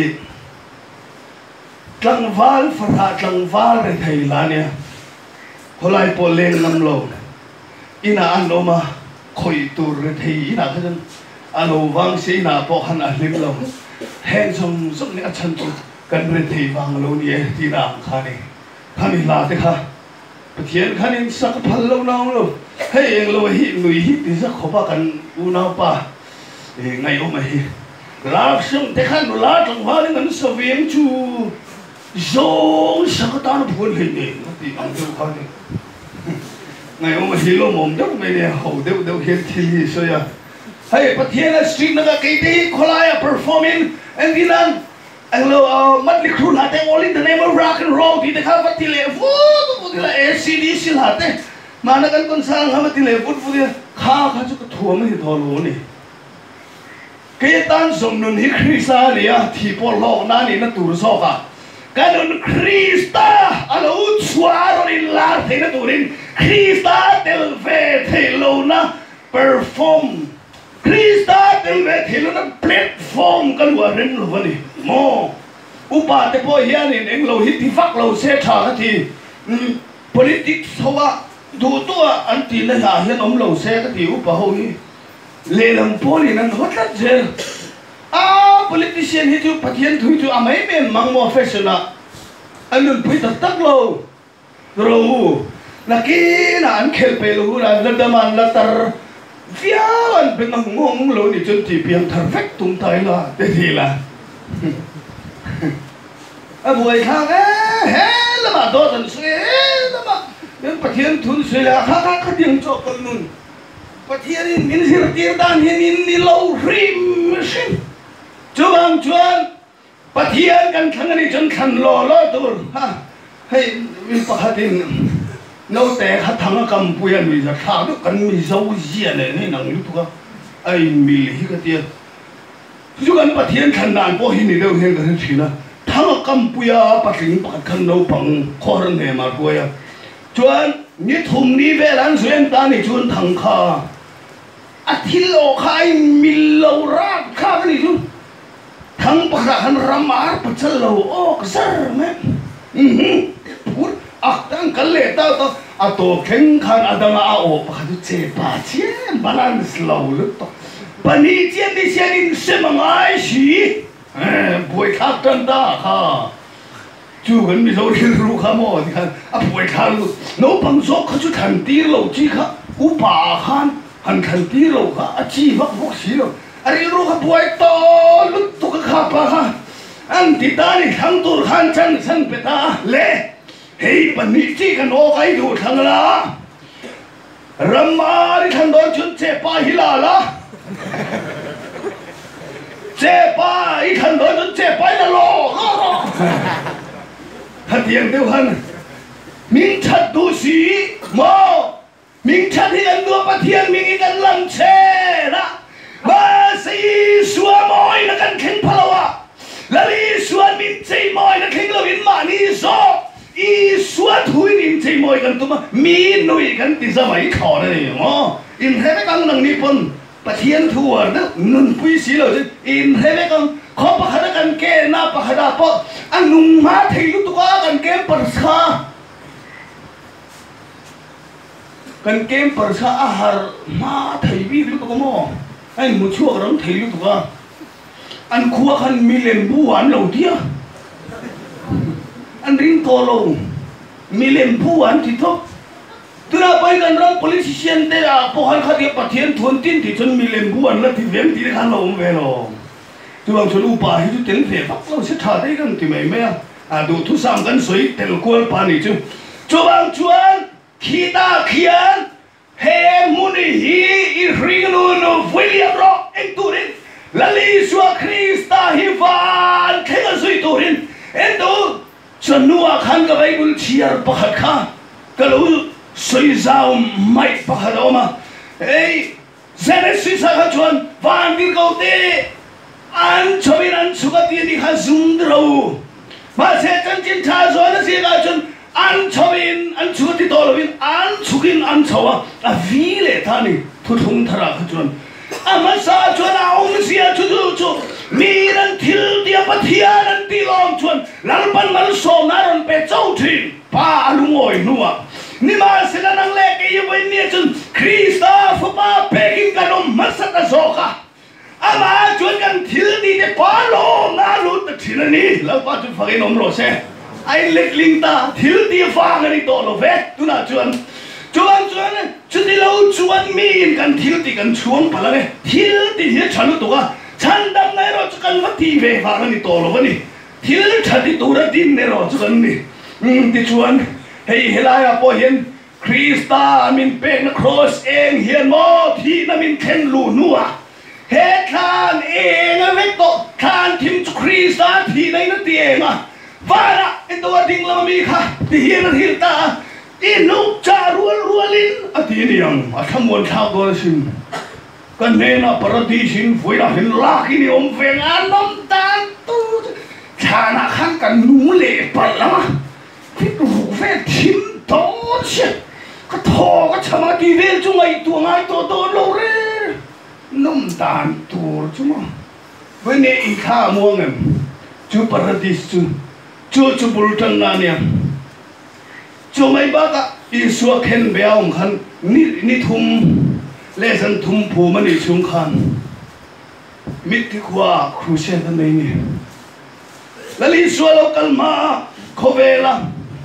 กลางวันฝนกลางวันในไทยลานเนี่ยคนไล่ปอเลงน้ำลงอินาอันโนมาคอยตัวในไทยอินาก็จะอันโนวังสีนาปอขันอันลิมลงแห่งสมสมเนี่ยฉันจุกันในไทยวังลงเนี่ยที่นางขานี่ขานี่ลาเถอะค่ะปะเทียนขานี่สักพันลงน้องลงให้เองลงหิหนุ่ยหิที่สักขบกันอูน้าป่าเองไงโอ้ไม่ลาซึ่งแต่ขันลาจังหวะนี้มันสวีมจูโย่สักตานพูดเลยเนี่ยที่อันเดียวกันเนี่ยไงว่ามันฮีโร่มอมเดี๋ยวไม่เนี่ยโหเดี๋ยวเดี๋ยวเห็นทีวีสวยอ่ะเฮ้ยปะเทียนสตรีทนั่นก็กี่ที่คนละอ่ะ performing อันที่นั่นอันเราเอ่อมัดลิครูนหาแต่ all in the name of rock and roll ที่เด็กเขาฟัดที่เล่ฟูดฟูดที่ละ A C D C หาแต่มานักกันคนสร้างเขาฟัดที่เล่ฟูดฟูดที่ข้าข้าจะกระถั่วไม่ได้ทอโลนี่เกี่ยตันสมนุนฮิคริสาเนี่ยที่พอโลกนั่นนี่นั่นตัวสอกอ่ะKanun Krista ala utsuaro in larte na turin Krista telve telona perform Krista telve telona platform kalwa rin lo vani mo upa te po hian in eng lo hit fak lo se tha ka thi politics hawa du to anti na ha hian om lo se ka thi upa ho hi le lam poli nan hotlat je ah politician hi chu pathian thui chu amai men mangmo fashion a anun pui ta tak lo ro nakina an khel pe lo na ladaman latar vian pe ngong ngong lo ni chun ti piang thar vek tum tai la te thi la a buai khang e he la ma do tan se la ma yen pathian thun se la kha kha kha ding cho kon nun pathian in min sir tir dan hin in ni lo rim shin chuang chuanปะเทียนกันทั้งนี้จนขันรอรอตัวฮะให้วิปะหัดินโน้ตแต่ขัดทั้งกำปุยมีจะข้าวด้วยกันมีเจ้าเยี่ยเลยนี่นังยุทธก็ไอ้มีฮิกเตียจุกันปะเทียนขันนานพอหินนี่เดียวเห็นกันทีนะทั้งกำปุยปะสิงปะขันโนปังคอรันเนมาปุยจวนนี่ทุ่มนี่เวลันสวนตานี่จวนทั้งข้าอาทิตย์โลกไอ้มิลโลราบข้ากันนี่จุทั้งปะหันรำมาร์ปัจจุบันโอ้กษัตริย์แม่พูดอักตั้งกันเลยต่อต่ออัตโตแข่งขันอัตมาอาโอปะดูเจ็บปะเจียนบาลานซ์เราลุต่อปนีเจียนดิเชียนินเสมังไอชีเอ้ป่วยขาดกันตาค่ะจู่กันมีเราเรียนรู้ข้ามอที่กันอ่ะป่วยขาดลูกน้องปังโซเขาจะทันตีเราจีค่ะอุปาขันหันทันตีเราค่ะอาชีพพวกชีเราอะไรรู้ครับป่วยโตลุกตุกข้าปะค่ะอันที่ตานี่ทั้งตัวขันฉันฉันเปตาเล่เฮ้ยปนิจีกันโอ้ใครดูทั้งละรำมาที่ทั้งโดนชุนเจ็บปะฮิลาละเจ็บปะอีทั้งโดนชุนเจ็บปะละโลถ้าเตียงเดียวกันมิงชัดดูสีโมมิงชัดที่กันตัวปะเทียนมิงกันลังเชนะมาสีสัวมอยนักกันเข่งพลาวะ là đi xuân mình chơi mồi nó khinh là mình mà đi gió y xuân thui mình chơi mồi gần tụi mà mi nuôi gần thì ra mấy khó này mà in thế cái con năng đi phân bà thiên thua đó nun quý sĩ rồi in thế cái con khó bà khá gần kê na bà khá đà bó anh nung má thì lúc tụi có gần kê bà khá gần kê bà khá ahar má thầy vi lúc tụi có mò anh một chua rắm thầy lúc tụi có anh khua khăn mi lên bù anh lâu tía anh rin to lâu mi lên bù anh thì thôi từ đó bây giờ rằng politician thế à bộ hành khát điệp bát thiên thuần tin thì chân mi lên bù anh là thì vén thì khăn lâu về rồi từ bằng chân upa thì tu tiền về phát lâu sẽ trả đấy gần thì mấy mấy à đủ thu sam gần suy tiền quân pan này chứ từ bằng chuan khi ta khian he muni hi ring nu nu William Rock anh tu đến là lý xua Krista hi van thế là suy tu đến anh tu chân nuôi khăn cái Bible chia bạc khá cái lối suy giao mày bạc đó mà ấy Genesis ha chuan van đi câu tê anh cho mình anh suy cái tiền đi khá zoom đâu mà sẽ chân chân cha rồi nó sẽ cái chuan anh cho mình anh suy cái đó là mình anh suy cái anh cho à vì lẽ ta này thu thung thara khá chuan à mà sao chuan ông sẽ chú chú chú mi anh thiếu dia bắt thiên anh đi lòng chuan làm ban man sổ na anh bé châu thìn ba anh ngồi nuông ni mà sẽ là năng lệ cái yêu bên nia chuan Krista phụ ba bé kinh cái ông mất sát là gió cả à mà chuan cần thiếu đi để ba lô na lút được thiên anh đi là ba chuan phải nôm rồi xe anh lệ linh ta thiếu đi phang anh đi tổ lo vét tu na chuan chuan chuan chuan đi lâu chuan mi cần thiếu đi cần chuông phải là này thiếu đi hết chán lúc đó chán đam này rồi chuan mất đi về phang anh đi tổ lo vậy thiếu chán đi tổ ra tin này rồi chuan đi đi chuan hey helaya po hiền Krista min pe na cross eng hiền mo thi na min khen lu nua hết than eng a vek to than thim chu Krista thi nei na tieng à vara en to ding la mi kha ti hiền na hil ta in nu cha rual rualin a ti niang a thamon thao do sin kan ne na paradisin foi na hin la ki ni om veng an nom tan tu chana khan kan nu le pal lama fit ru ve thim to che ka tho ka chama ti vel chu ngai tu ngai to to lo re nom tan tu chu ma với ne i kha mo ngam chu paradis chu chu chu bul tan na ne chu mai ba ka i suwa khen be ong khan ni ni thum le san thum phu ma ni chung khan mit ki khwa crucial ta nei ni la li suwa lo kalma khovela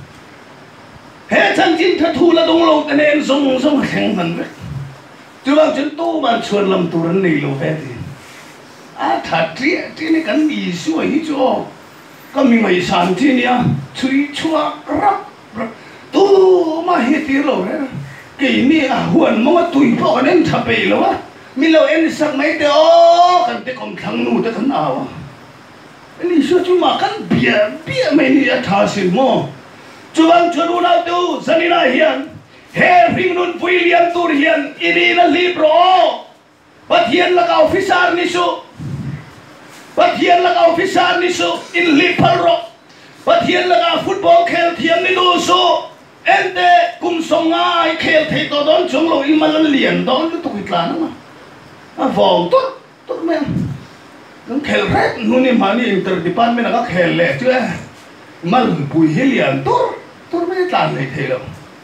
he chân chín thật thu là đông lâu cái nên dùng dùng khen phần vậy chứ bằng chân tu mà chuồn làm tu rắn này lâu về thì à thật trí trí này cần ý suy nghĩ cho có mình mày sản trí nhá chui chua rắc tu mà hết tiếng lâu đấy cái này à huân mà tùy bỏ nên thà bể lâu á mình lâu em sắc mấy thế ô cần thế còn thằng nụ thế thằng nào à lý suy chú mà cần bia bia mấy này thà xin mò chú bằng chú đủ nào tu dân na hiền he ring nun William tur hiền ini na libro bắt hiền là cái officer ni su bắt hiền là cái officer ni su in lipal ro bắt hiền là cái football khel thiam ni du su ente kum songa ai khel thei to don chung lo i malan lian don tu kitlan ma a vong tu tu men kan khel ret nun ni mani inter department ka khel le chứ mal bui helian tur tôi mới làm này thế đâu,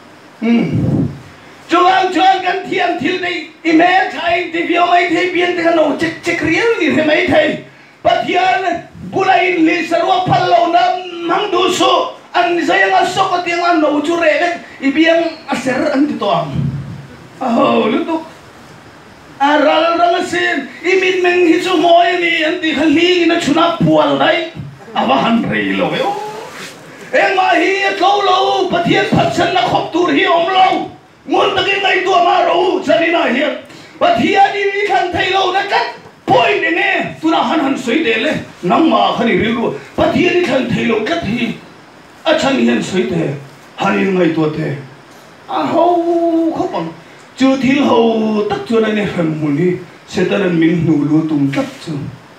chúng anh cho anh cần thiền thiền đi, email thầy thì việc mấy thầy biến thì cái nào check check riêng gì thế mấy thầy, bắt thiền, bulai li sarwa palo nam mang du so, anh saya nggak sok cái tiếng anh nấu chure đấy, ibiang aser anh thì toang, oh lu tu, à ral ral sen, imin meng hisu moy ni anh thì khali na chuna pual đấy, awahan rei lo yo. Em mà hi lâu lâu bắt thiên phát sinh là khóc tur hi om lâu muốn tất cái ngày tua mà rồi cho nên là hiện bắt thiên đi đi khăn thay lâu đã cắt point này nè tu na han han suy đề lên nắm mà khăn đi luôn bắt thiên đi khăn thay lâu cắt thì à chân hiện suy đề han đi ngày tua thế à hậu khóc bằng chưa thiên hậu tất chưa này nè phần muốn đi sẽ ta nên mình nụ lúa tung cắt chứ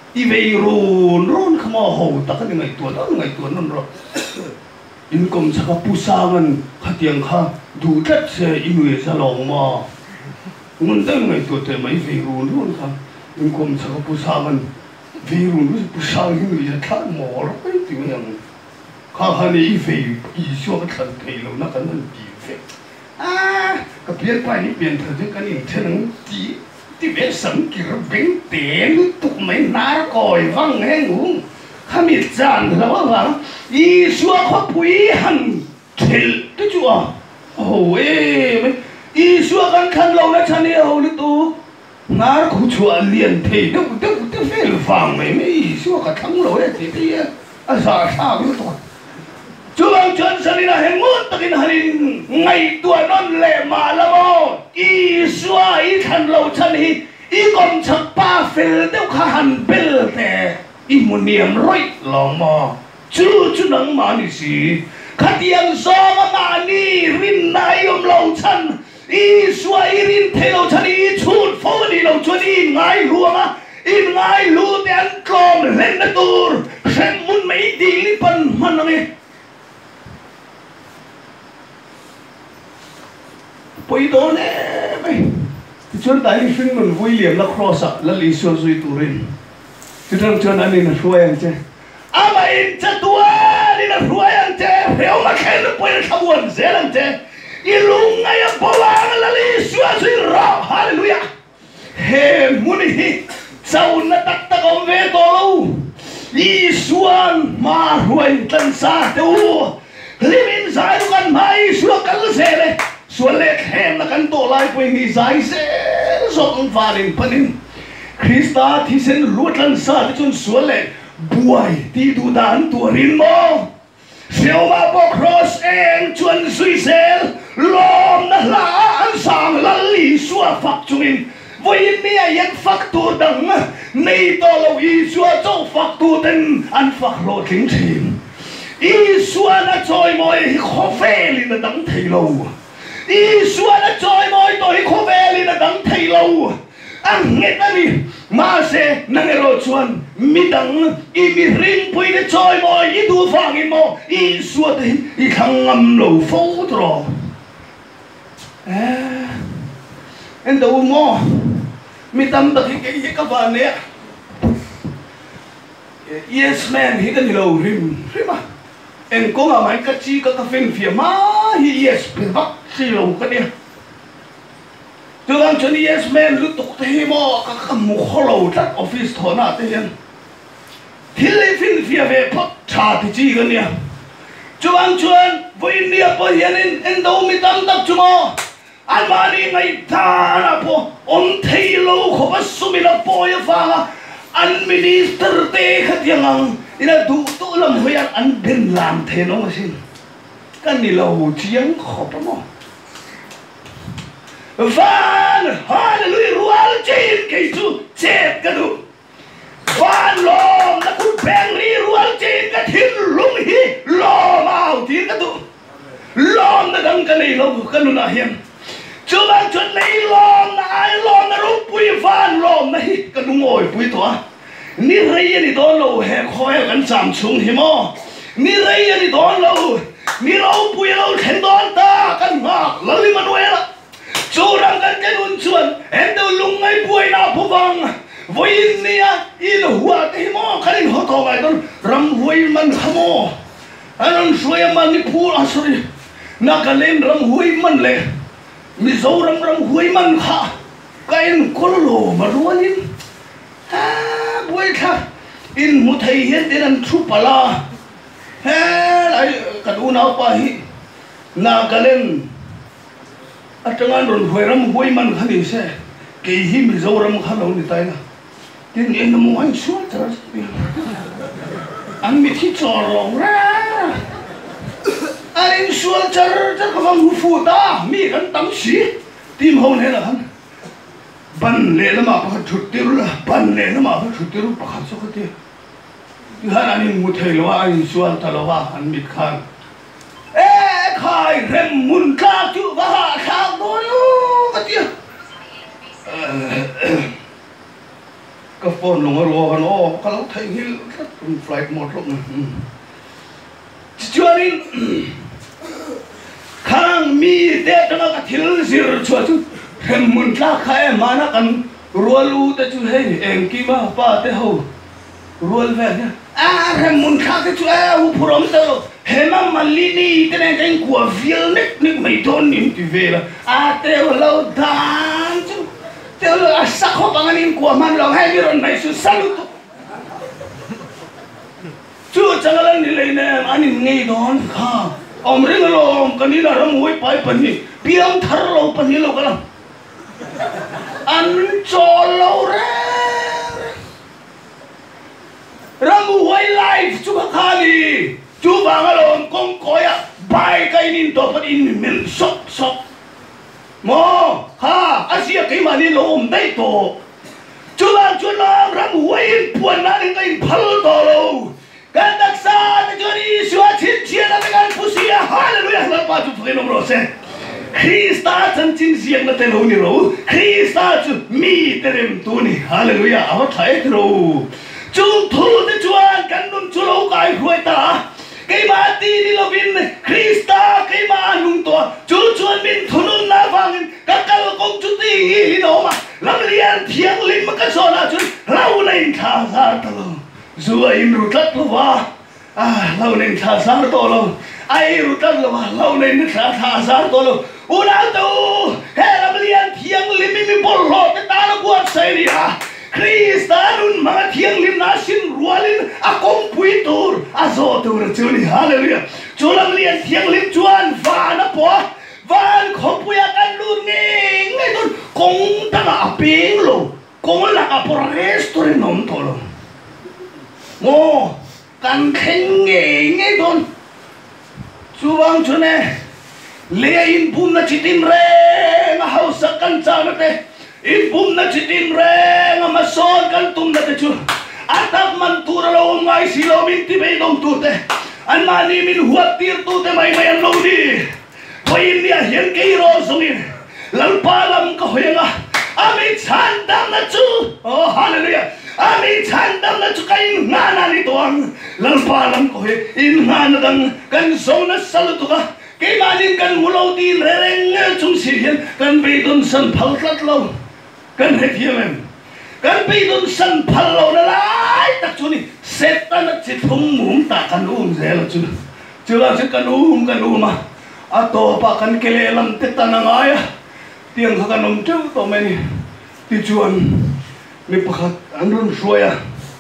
อีเวรูนรูนขโมยหูตะกันยังไงตัวนั้นยังไงตัวนั้นหรออินกรมสักผู้สร้างมันขัดยังข้าดูจัดเสียอินุเอสลองมามันได้ยังไงตัวแต่ไม่เวรูนรูนครับอินกรมสักผู้สร้างมันเวรูนรู้สึกผู้สร้างอินุเอสท่านหมอแล้วไม่ถึงยังข้าฮันอีเวอีชัวร์กันเทลนักกันนั่นดีเฟอ่าก็เปลี่ยนไปนี่เปลี่ยนเถอะที่กันนี่เท่านั้นดีที่เวสังกิรเบงเตนตุกไม่น่ากอยวางแหงงข้ามีจานแล้วว่าอีชัวข้าปุยหันเทลตัวจัวโอ้เอ้ไม่อีชัวกันขันเรานะฉันเนี่ยเอาเลยตัวน่าคู่ชัวเลียนเทเดี๋ยวเดี๋ยวเดี๋ยวเฟลฟังไม่ไม่อีชัวกันทั้งเราเนี่ยที่ที่อาสาสาอยู่ตัวช่วงจนสนิทเห็นมุดตะกินหันไงตัวนั่นแหละมาแล้วมั้งอีสวายทันเราชันฮีอีกอมชักป้าเฟลเดี๋ยวข้าหันเบลแต่อีมุนียมร้อยลองมาจู่จู่นังมานี่สิขัดยังซองมานี่รินนายอมเราชันอีสวายรินเทเราชันอีชุดฟ้านี่เราชวนอีไงรัวมาอีไงรู้แต่อันกลอมเล่นนะตัวเส้นมุนไม่ดีลิปันมันอะไรไปโดนเอ้ไปจนตายฟิล์มมันวิลเลียมและครอสอะและลิซอซุยตูรินที่ทำจนอันนี้น่ะช่วยอันเจ้อามาอินจะตัวนี่น่ะช่วยอันเจ้เดี๋ยวมาแค่นั้นไปขบวนเสียอันเจ้อีลุงไงอะปวางและลิซอซุยรอฮาเลลูยาเฮ้มุนีเจ้าหน้าตักตะกอมเวโตลูอีส่วนมาหวยตันซาเตูลิมินสายกันมาอีส่วนกันเสเลยส่วนเล็กแห่งกันโตไล่ไปมีสายเส้นส่งฟ้าดินพันินคริสตาที่เส้นลวดลันซาที่จนส่วนเล็กบวยที่ดูดานตัวรินโมเสียวมาบอกครอสเองจวนสุยเซลลมนั่นละอันสางลัลลีสัวฝักจุนวันนี้ยังฝักตัวดังในตัวเราอีสัวเจ้าฝักตัวเต็นอันฝักโรดทิ้งทิ้งอีสัวน่ะจอยมอยขอเฟลินดังเทโลอีส่วนจอยมอยตัวฮิโคเวลินะดังไทยเราอันเงี้ยนี่มาเสนังเอโรชวนมีดังอีมีริงปุยนะจอยมอยอีดูฟังอีโมอีส่วนอีขังงำโลฟูตรอเอ๊ะเอ็นดูโมมีตั้มตะกี้กี่ยี่กับวันเนี้ย yes man ฮิกันเราริมริมอ่ะเอ็นก็มาไม่กัดจีก็กาแฟฟิล์มมาฮี yes เป็นบักสิเรากันเนี่ยตัวกันชนี yes man ลุตกเทมอก็ขมุขเราจากออฟฟิศถอนาเตียนที่เลฟินฟิล์มเวพัดชาติจีกันเนี่ยตัวกันชวนวันนี้พอเห็นเอ็นดูมีตั้งตักจุโมอันมานี่ไงตานะพออนเทโลขบสุมินะพอยฟ้าอันมินิสเตอร์เตะขัดยังงังอินาดูตัวลำหัวยันอันเดินลามเทน้องสิกันนี่เราเชียงขอบมั้งฟันฮาเลลูยารัวจีนกิจูเจ็บกันดูฟันลมนักคุณแบงลีรัวจีนกันทิ้งลุงฮีลมเอาทิ้งกันดูลมนั่นดังกันนี่เรากันดูนะเฮียนจุบันจุดนี้ลมนะไอ้ลมนะรู้ปุยฟันลมนะฮีกันดูงอยปุยตัวนี่เรียนนี่โดนเราแหกคอยกันสามชุงหิมอนี่เรียนนี่โดนเรานี่เราปุยเราเห็นโดนตากันมากแล้วนี่มันเวละจูรังกันกันอุ่นชวนเห็นตัวลุงไอ้ปุยน่าผู้ฟังวันนี้อินหัวหิมอคันนี้หัวโตไปต้นรำหัวมันขโมอันนั้นช่วยมันนี่พูดอะไรนักเล่นรำหัวมันเลยมิโซรำรำหัวมันข้ากันคนโลมารู้นี่ฮ่าบุยค่ะอินมุทัยเห็นเดินชุบปลาเฮ้ไอ้กระดูนเอาไปนักเล่นอาจารย์รอนหวยรำหวยมันขันนี่เซ่เกี่ยหิมิโซรำขันเรานี่ตายนะที่นี่น้ำมันชัวร์จ้ะอันมีที่จอดรองนะอันนี้ชัวร์จ้ะจ้ะก็ฟังหูฟูตามีกันตั้งสีทีมเขาเนี่ยนะฮันบันเลนมาพักชุดติรุละบันเลนมาพักชุดติรุพักสุขติที่ฮันอันนี้มุทัยละว่าอันนี้ชัวร์ตะละว่าอันมิดขันเอ๊ะใครเร็มมุนข้าจุบ้าข้าวโดนอยู่กันที่ cái phone lồng ở lò nó cái lâu thấy như flight một lúc cho nên khang mi tết nó cái thiếu gì cho chú hem muốn la khai mà nó cần ruột lu tết chú hay em kia mà ba tết hậu ruột về nhá à hem muốn khai tết chú à u prom tết hem mà malini tết này cái của việt nít nít mấy thôn nín thì về là à tết lâu đàn chú tết là sắc hoa bằng nín của man lòng hay như rồi này chú salut chú chẳng là như này nè anh nghe đón khá ông riêng là ông cái này là ông mới phải phần gì biếng thở lâu phần gì lâu cái nào anh cho lâu ra ram huay life chú các khá đi chú bảo là ông con coi à bài cái nín tổ phát in mình sốc sốc mò ha Asia cái mà nín ông đây tổ chú làm chú làm ram huay buồn na nín cái phật tổ lâu kan daksa na jori suwa chin chin na kan pusia hallelujah la pa tu pheno rose Krista chan chin siang na ten honi ro Krista chu mi terem tu ni hallelujah aw thai ro chu thu te chuan kan nun chu lo kai huai ta cái mà ti đi lo vin Krista cái mà nung to chu chuan min thunun na vang các kal kong chu ti hi no ma lam lian thiang lim ma ka so na chu lau nei tha za ta lo Zua in rutat lo wa ah lau nen tha sar to lo ai rutat lo wa lau nen tha tha sar to lo una tu he lam lian thiang lim mi bol lo ta ta lo buat sai ni ha Krista nun ma thiang lim na sin rualin a kong pui tur a zo tur chu ni hallelujah chu lam lian thiang lim chuan va na po van khom pui a kan lu ni ngai ton kong ta a ping lo kong la a por restaurant nom to lo Ngô căn khen nghề nghe đồn chú bang chú nè lê in bùm na chỉ tin re mà hậu sắc căn cha nó tê in bùm na chỉ tin re mà son căn tum na tê chú anh ta man tu ra lâu ngay xí lâu min ti bay đông tu tê anh mà ni min huat tir tu tê mày mày anh lâu đi thôi in đi hiền cái rồi xong in lần ba lần có huyên à ami chan dam na chú oh hallelujah ami chan dam na chú cái ngã na ni toang lần ba lần có huyên in ngã na đằng kan sâu na salu tu ka cái mà nên kan mulau tin re re nghe chung si hiền kan bị đun sân phal lát lâu kan hết hiền em kan bị đun sân phal lâu na lại tak chú ni setan na chỉ thung mum ta kan um re la chú chú la chú kan um kan um mà ato pa kan kele lam te tanangaya tiếng khắc nông trâu tao mày đi chuan mi pakhat an run ruaya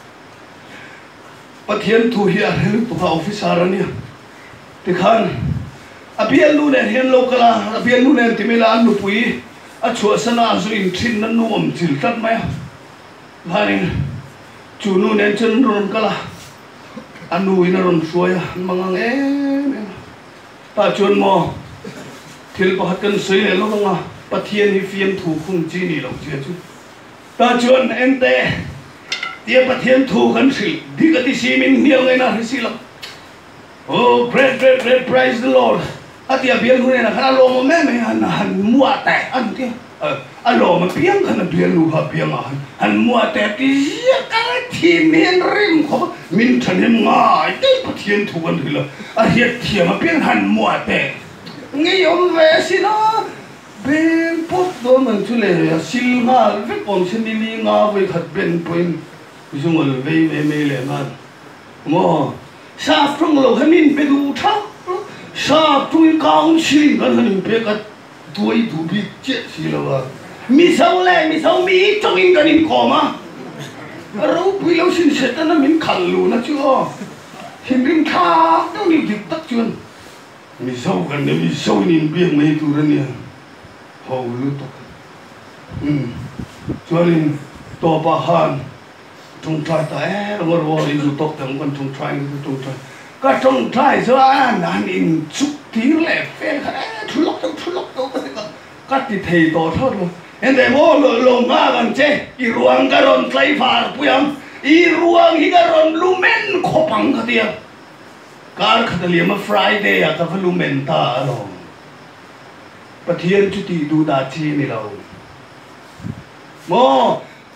pathian thu hi a helu tu officer ania ti khan abian lu ne hian lokala abian lu ne timela an nu pui a chua sana zu in thin nan nu om chil tat mai hanin chu nu ne chen run kala anu in run ruaya mangang e ta chuan mo thil pakhat kan sei le lo nga pathian hi fiam thu khung chi ni lo chia chu ta chuan en te tia pathian thu kan sil di ka ti si min nial ngai na si lo oh great great great praise the lord atia bian hu na khana lo mo me me han han mua ta an ti a lo ma piang khana bian lu ha piang a han mua ta ti ka thi min rim kho min thanem nga te pathian thu kan hila a hiat thia ma piang han mua ta ngi yom ve si no bên bút đó mình chú lệ sil nga vết còn xin đi đi nga với thật bên bên ví dụ như về về về lệ nga mà sa trung lâu hắn in bên đủ thắc sa trung cao xin cái hắn in bên cái tuổi tuổi bị chết xí là mi sau lệ mi sau mi trong in cái in cỏ mà rồi bây giờ xin sẽ nó mình khăn luôn nó chưa hiện bên thác nó đi dịch tắc chuyên mi sau cái này mi sau in bên mấy tuổi đó nè hầu lu to um cho nên to pa han trong trai ta e ngor wo li lu tok tang kan trong trai trong trai ka trong trai so an an in chuk ti le fe kha thu lok tang thu lok to ka ti thei to thot lo en de mo lo lo ma kan che i ruang ka ron tlai far puyam i ruang hi ka ron lumen khopang ka dia kar khadali ma friday ya ka lumen ta lo pathian chu ti du da chi ni lo mo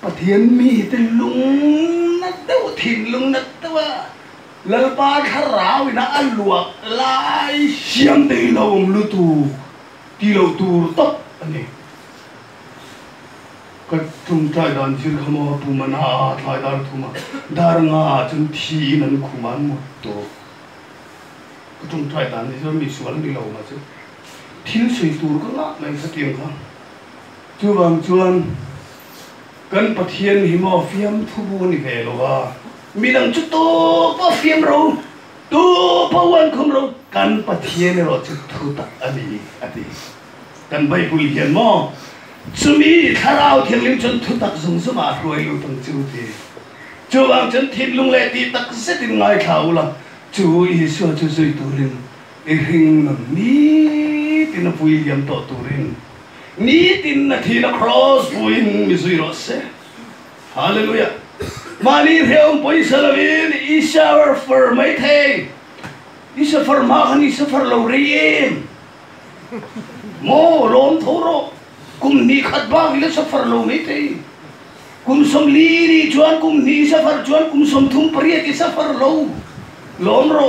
ปะเทียนมีแต่ลุงนัดเต้าถิ่นลุงนัดเต้าลลปาขราวนะอันลวกลายเสียมตีเราอมลุตูตีเราตูตบอันนี้ก็ทุ่งใจดันชื่อขโมยปูมันหาทายดาร์ทุ่มดาร์งาจนทีนั้นคุมันหมดตัวก็ทุ่งใจดันนี่จะมีส่วนที่เรามาสิทิ้ง水ตูก็ละในสติงครับจู่บางจวนกันปะเทียนหิมะเฟียมทุบุนิเวลว่ามีดังจุดโตปะเฟียมเราตัวปะวันของเรากันปะเทียนเราจะทุตักอันนี้อันนี้กันใบบุญเห็นมั้งจะมีข้าวเทียนลิงจนทุตักสงสมาร่วยลุตั้งจู่ทีจู่บางจนทิ้งลุงเล่ตีตักเสติงไงข่าวละจู่อีสัวจู่สุยตัวลิงเอ็งนั่นนี่ตินปุยยำต่อตัวลิงนี่ตินนาทีนักครอสปุยมิสุยรสเซ่ฮาเลลูยามาลีเรียมปุยสลาวินอิชาร์ฟอร์ไม่เทอิชาร์ฟอร์มาคันอิชาร์ฟอร์ลาวรีมโม่ลมทโรกุมนี่ขัดบ้างอิชาร์ฟอร์ลาวไม่เทกุมสมลีนี่จวนกุมนี่อิชาร์ฟอร์จวนกุมสมทุ่มปริยติอิชาร์ฟอร์ลาวลมโร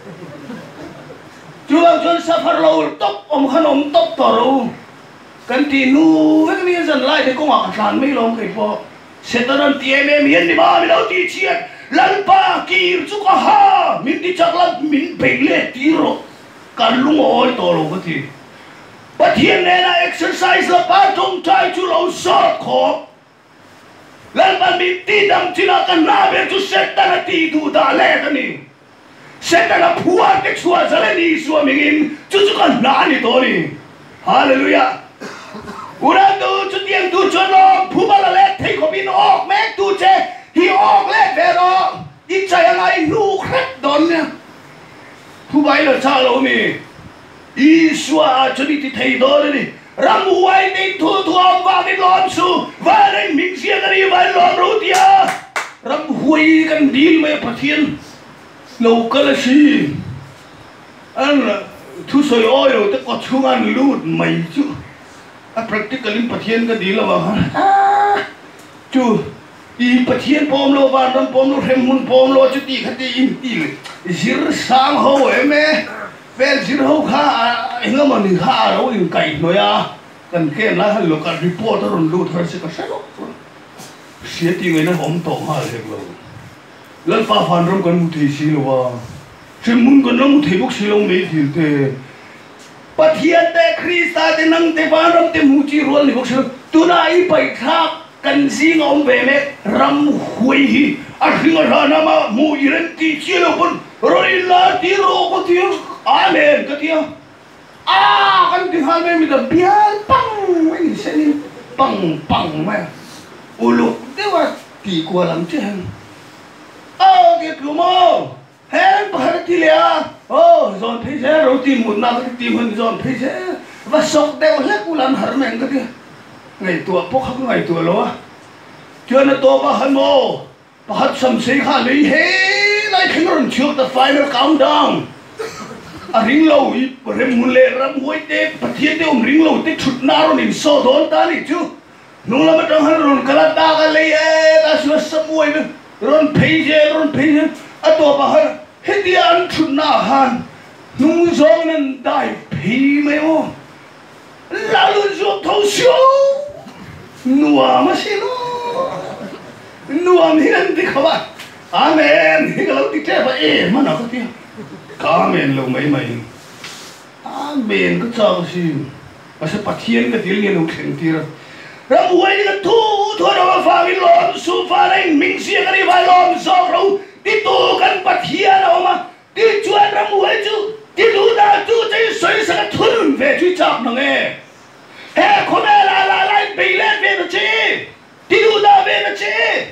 จวนจวนอิชาร์ฟอร์ลาวตบอมขนมตบต่อเรากันที่นู้นก็มีสัญลักษณ์ที่กงอักษรไม่ลงใครพอเสร็จแล้วที่เอ็มเอ็มยันนี่มาไม่เราที่เชียร์ลันปากีร์จุกฮามินที่จักรมินเปกเล่ตีโรกันลุงโอ้ยตัวเราก็ที่ปะเทียนเนี่ยนะเอ็กซ์ไซส์ละปาจงใจจุเราสอดขอบลันปามินที่ดำที่นักนาเบจุเสร็จแต่ละที่ดูดาเล่กันนี่เสร็จแต่ละผัวเด็กชัวร์จะเล่นนี่ชัวร์มิงินจุจุกันนานี่ตัวนี้ฮาเลลูยาอุรันดูจุดเดียงดูจวนลมผู้บาลเล็กที่เขาบินออกแม็กดูเจฮีออกเล็กเบรอยิ่งใจอะไรนูครัดดอนเนี่ยผู้ใบละชาเรานี่อีสวาจุดที่ไทยดอนนี่รำไว้ในทั่วทั่วว่าในล้อมสู่ว่าในมิงเสียกันอีวันล้อมรู้ที่อ่ะรำหวยกันดีไหมปะเทียนเราก็ละสิอันทุสอยอ้อยเราแต่ก็ช่วงอันรูดไม่จู่ practically ปะเทียนก็ดีแล้วว่าจู่อีปะเทียนพร้อมโลบานรำพร้อมโลเทมุนพร้อมโลจุดที่ขัดที่อินตีเลยสิรสามหัวเอ็มเอเฟลสิรหัวข้าเอ็งก็มันนี่ข้าเราอินไก่หน่อยอ่ะกันแค่นั้นเราการรีพอร์ตเราดูเธอสิก็ใช่หรอกเสียทีไงนะผมตกหาเลยเราแล้วป้าฟันรำกันมุทีสิลว่าเชื่อมุนกันน้ำมุทีพวกสิลงไม่ถึงเตปะเทียนแต่คริสต์แต่นังแต่ฟันรำแต่มุจีรัวนี่พวกสิตัวน่าอีไปครับกันสิงอมเบเมรำหวยอาทิงรานามามูอิรันติเชียลคนรอยลาติโรก็ที่อาเมนก็ที่อ่ากันที่ฮาเมนมีแต่เบียร์ปังไม่ใช่นี่ปังปังไหมอุลุเดี๋ยวว่าตีกว่าลำเชียงอ้าวเด็กลูโม่เฮ้ยปะฮัติเลียโอ้จอนพิเศษเราตีมุนนักตีมุนจอนพิเศษว่าสกเดียวเล็กกุลันฮาร์เมนก็ที่ไงตัวพวกเขาไงตัวล้อเจอในตัวปะฮันโมปะฮัดสัมเสกาเลยเฮ้ยนายถึงรันเชือกแต่ไฟมันกำดังอาริงเราอีเรมุนเล่รำหวยเด็กปะเทียนเดียวริงเราเด็กชุดนารนินโซโดนตานี่จูนุ่งละมันต้องหันรุนกระดากันเลยเอ้ตาสวยสมวยมันรุนเพย์เจรุนเพย์เจอะตัวปะฮันเฮดีอันชุดนาฮันนุ่งจงนั้นได้เพย์ไหมวะลาลุนจบท้องเชียวนัวมาสิโนนัวมีนันติขวาอาเมนฮิกเราติเทปเอ๋มันอะไรที่อาเมนเราไม่ไม่อาเมนก็ชอบสิมาสักปัจเจียนก็ที่เรียนลูกเสียงที่เราเราไว้กันทุกทุกเราฟ้าวิลล์สูฟ้าแรงมิงเสียกันที่ฟ้าลมสองเราที่ตัวกันปัจเจียนเอามาที่ชวนเราไว้จู่ที่ดูดาจู่ใจสวยสักทุนเวทีจับนังเอเฮ้คนเอลาลาลาไปเล่นเวทีที่ดูดาเวที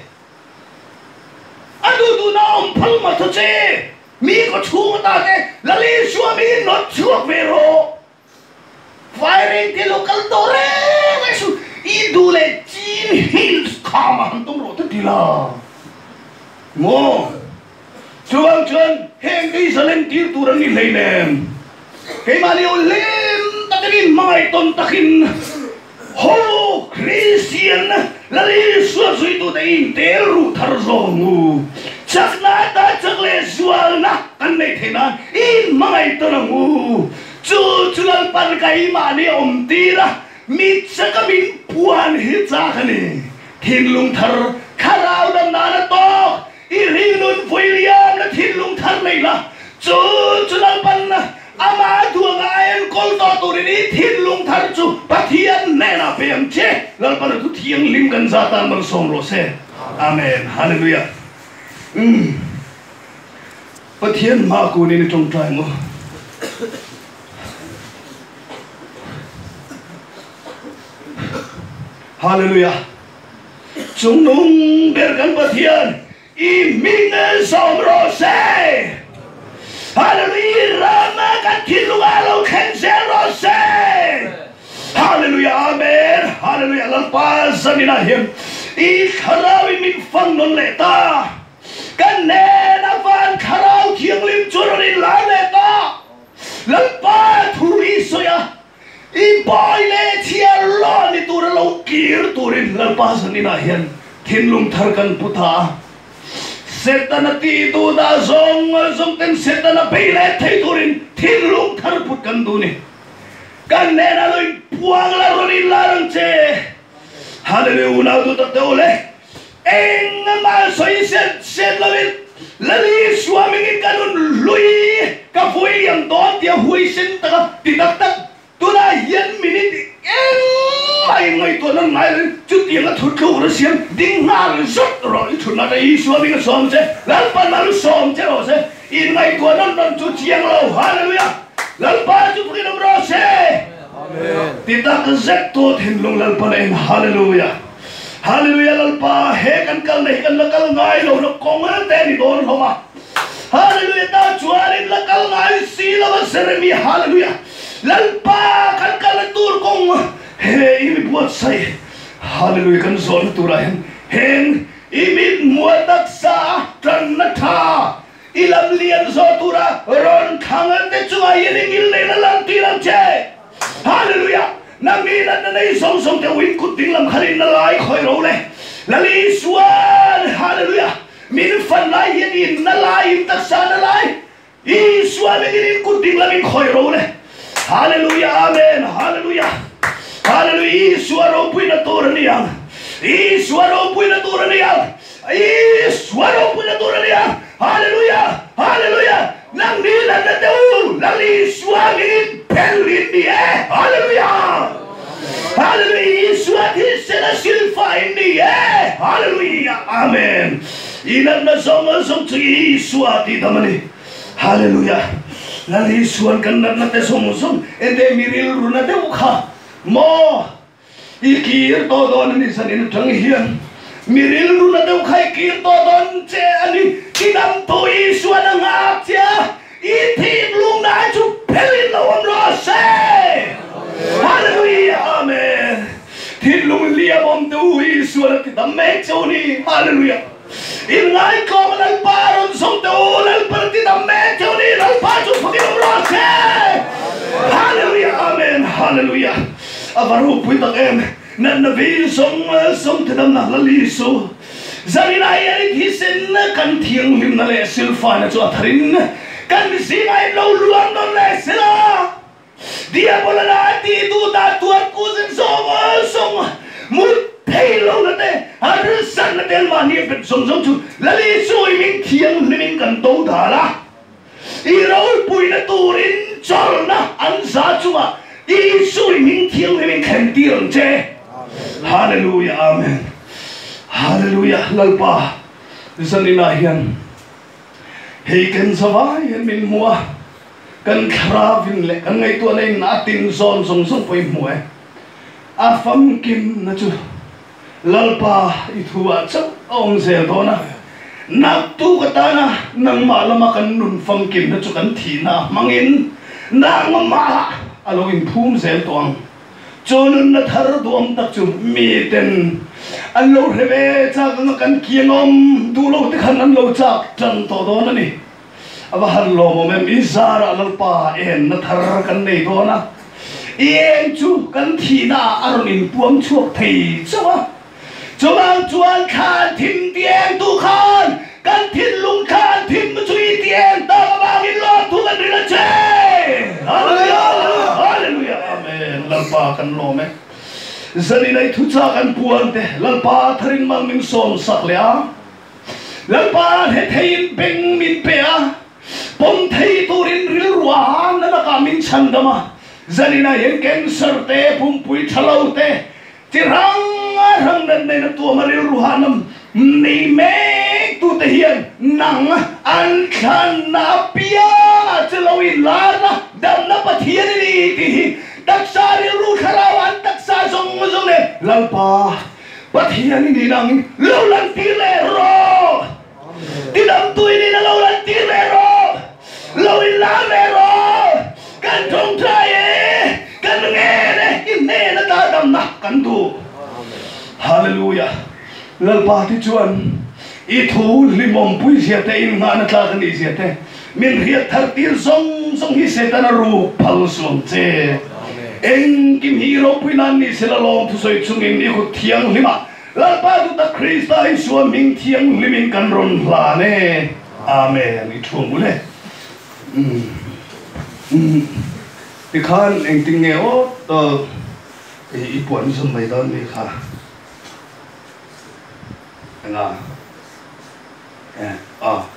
อันดูดูน้องพังมาทุเจมีก็ชูตาเนี่ยละลีชัวมีนอตชัวเวโรไฟริงที่โลกัลโตเร่ไม่สุอีดูเลจีนฮิลส์ข้ามันต้องรอตั้งทีละโมชวนชวนเฮงที่สเลนที่ตัวนี้เลยเนี่ยเฮมาลีโอเลนตะกินไม่ต้นตะกินโฮ Christian là lý xua duy tu tay tế ru thar rong ngu chắc na ta chắc lệ xua na anh này thế na in mai to na ngu chú chú lần pan cái mà đi om ti ra mít sa ka min puan hi cha khani thin lung thar kharau dam na na to i ring nun William na thin lung thar này là chú chú lần pan ama thua ngayen kol to tu ni thin lung thar chu pathian ne na pem che lal pan tu thiang lim kan zatan bang som ro se amen hallelujah um pathian ma ku ni trong trai ngo hallelujah chung nung ber kan pathian i min som ro se hallelujah rama kan thilu alo khen se ro se hallelujah amen hallelujah lan pa sanina him i kharawi min fang non le ta kan ne na van kharau thiang lim churin la le ta lan pa thu i soya i boy le thia lo ni tu lo kir turin lan pa sanina hian thinlung thar kan putha setanati tu da zong zong ten setana pele thei turin thinlung thar put kan du ni kan ne na loi puang la ro ni larang che hallelujah na tu ta tole eng ma soi set set la vin la li swami ngin kanun lui ka foi liam don tia hui sin ta ti tak tak tu na yen minute eng mai ngai to nan mai chu tiang a thut khâu ra siam ding na zot rồi thut na dai swami ngin som che lan pan na som che ro se in ngai to nan nan chu chiang lo hallelujah lan pa chu prin ro se amen ti tak zet to thin lung lan pan en hallelujah hallelujah lan pa he kan kal nei kan la kal ngai lo no kong na te ni don ho ma hallelujah ta chuarin la kal ngai si la ba seremi hallelujah lan pa kan kal tur kong he imi buat sai hallelujah kan zon tura hen hen imi muatak sa tran na tha ilam lian zo tura ron khangan te chunga yening il nei na lan ti lam che hallelujah nami na na nei song song te win kut ding lam khalin na lai khoi ro le lali suan hallelujah min fan lai yen in na lai in tak sa na lai i suan min kut ding lam in khoi ro le hallelujah amen hallelujah hallelujah suara pui na tora niang i suara pui na tora niang i suara pui na tora niang hallelujah hallelujah nang ni na na teu lali suami pelin ni eh hallelujah hallelujah suati sena silfa ni eh hallelujah amen inan na song song chi suati damani hallelujah lali suan kan na te song song ende miril runa te ukha mo ikir to don ni sanin thang hian miril runa te ukha ikir to don che ani kinam to i suan nga cha i thim lung na chu pelin lo om ro se hallelujah amen thim lung liam om tu i suan ti dam me choni hallelujah in ngai ko man paron song to lal par ti dam me choni lal pa chu phagi om ro se hallelujah amen hallelujah avaru pui tak em nan na vi song song te dam na la li so zarina ai thi sen kan thiang lim na le silfa na chu atharin kan si ngai lo luang non le sela dia bola na ti tu ta tu ku sen song song mu thei lo na te har san na tel ma ni pet song song chu la li so i min thiang lim kan to da la i ro pui na turin chol na an sa chunga i sui min thiang min khen tiang che hallelujah amen hallelujah lalpa zanina hian hei kan zawai hian min mua kan kravin le kan ngai tu nei na tin zon song song poi muai a fam kim na chu lalpa i thua chak ong zel dona nak tu kata na nang malama kan nun fam kim na chu kan thi na mangin nang ma alo in phum zel toang chonun na thar duam tak chu mi ten an lo reve cha kan kiangom du lo te khan an lo chak tan to do na ni aba har lo mo mem izara al pa en na thar kan nei do na yên chú cần thì na aron in buông chuộc thầy chứ mà chúng ang chuan khan thim tiếng tu khan cần thiên lung khan thim chui tiếng ta mang in lo tu cần rila che hallelujah hallelujah amen lalpa kan lo me zani nai thu cha kan puan te lalpa tharin mang min som sak le a lalpa he thein beng min pe a pom thei turin ril ruan na ka min chandama zani na yen cancer te pum pui thalo te tirang rang nan nei na tu ma ril ruhanam nei me tu te hian nang an khan na pia cheloi lar na dam na pathian ni ti daksa ril ru kharawan daksa zong zong ne lalpa pathian ni nang lo lan ti le ro ti dam tu ni na lo lan ti le ro lo in la le ro kan thong trai e kan nghe ne in ne na ta dam na kan tu hallelujah lalpa ti chuan i thu limom pui sia te in nga na tla kan i sia te min riat thar tir song song hi se ta na ru phal som che eng kim hi ro pui nan ni se la long thu soi chung in ni khu thiang lima lalpa tu ta krista i suam ming thiang limin kan ron hla ne amen i thum bu le um um i khan eng ting nge o to i puan som mai da ni kha nga eh ah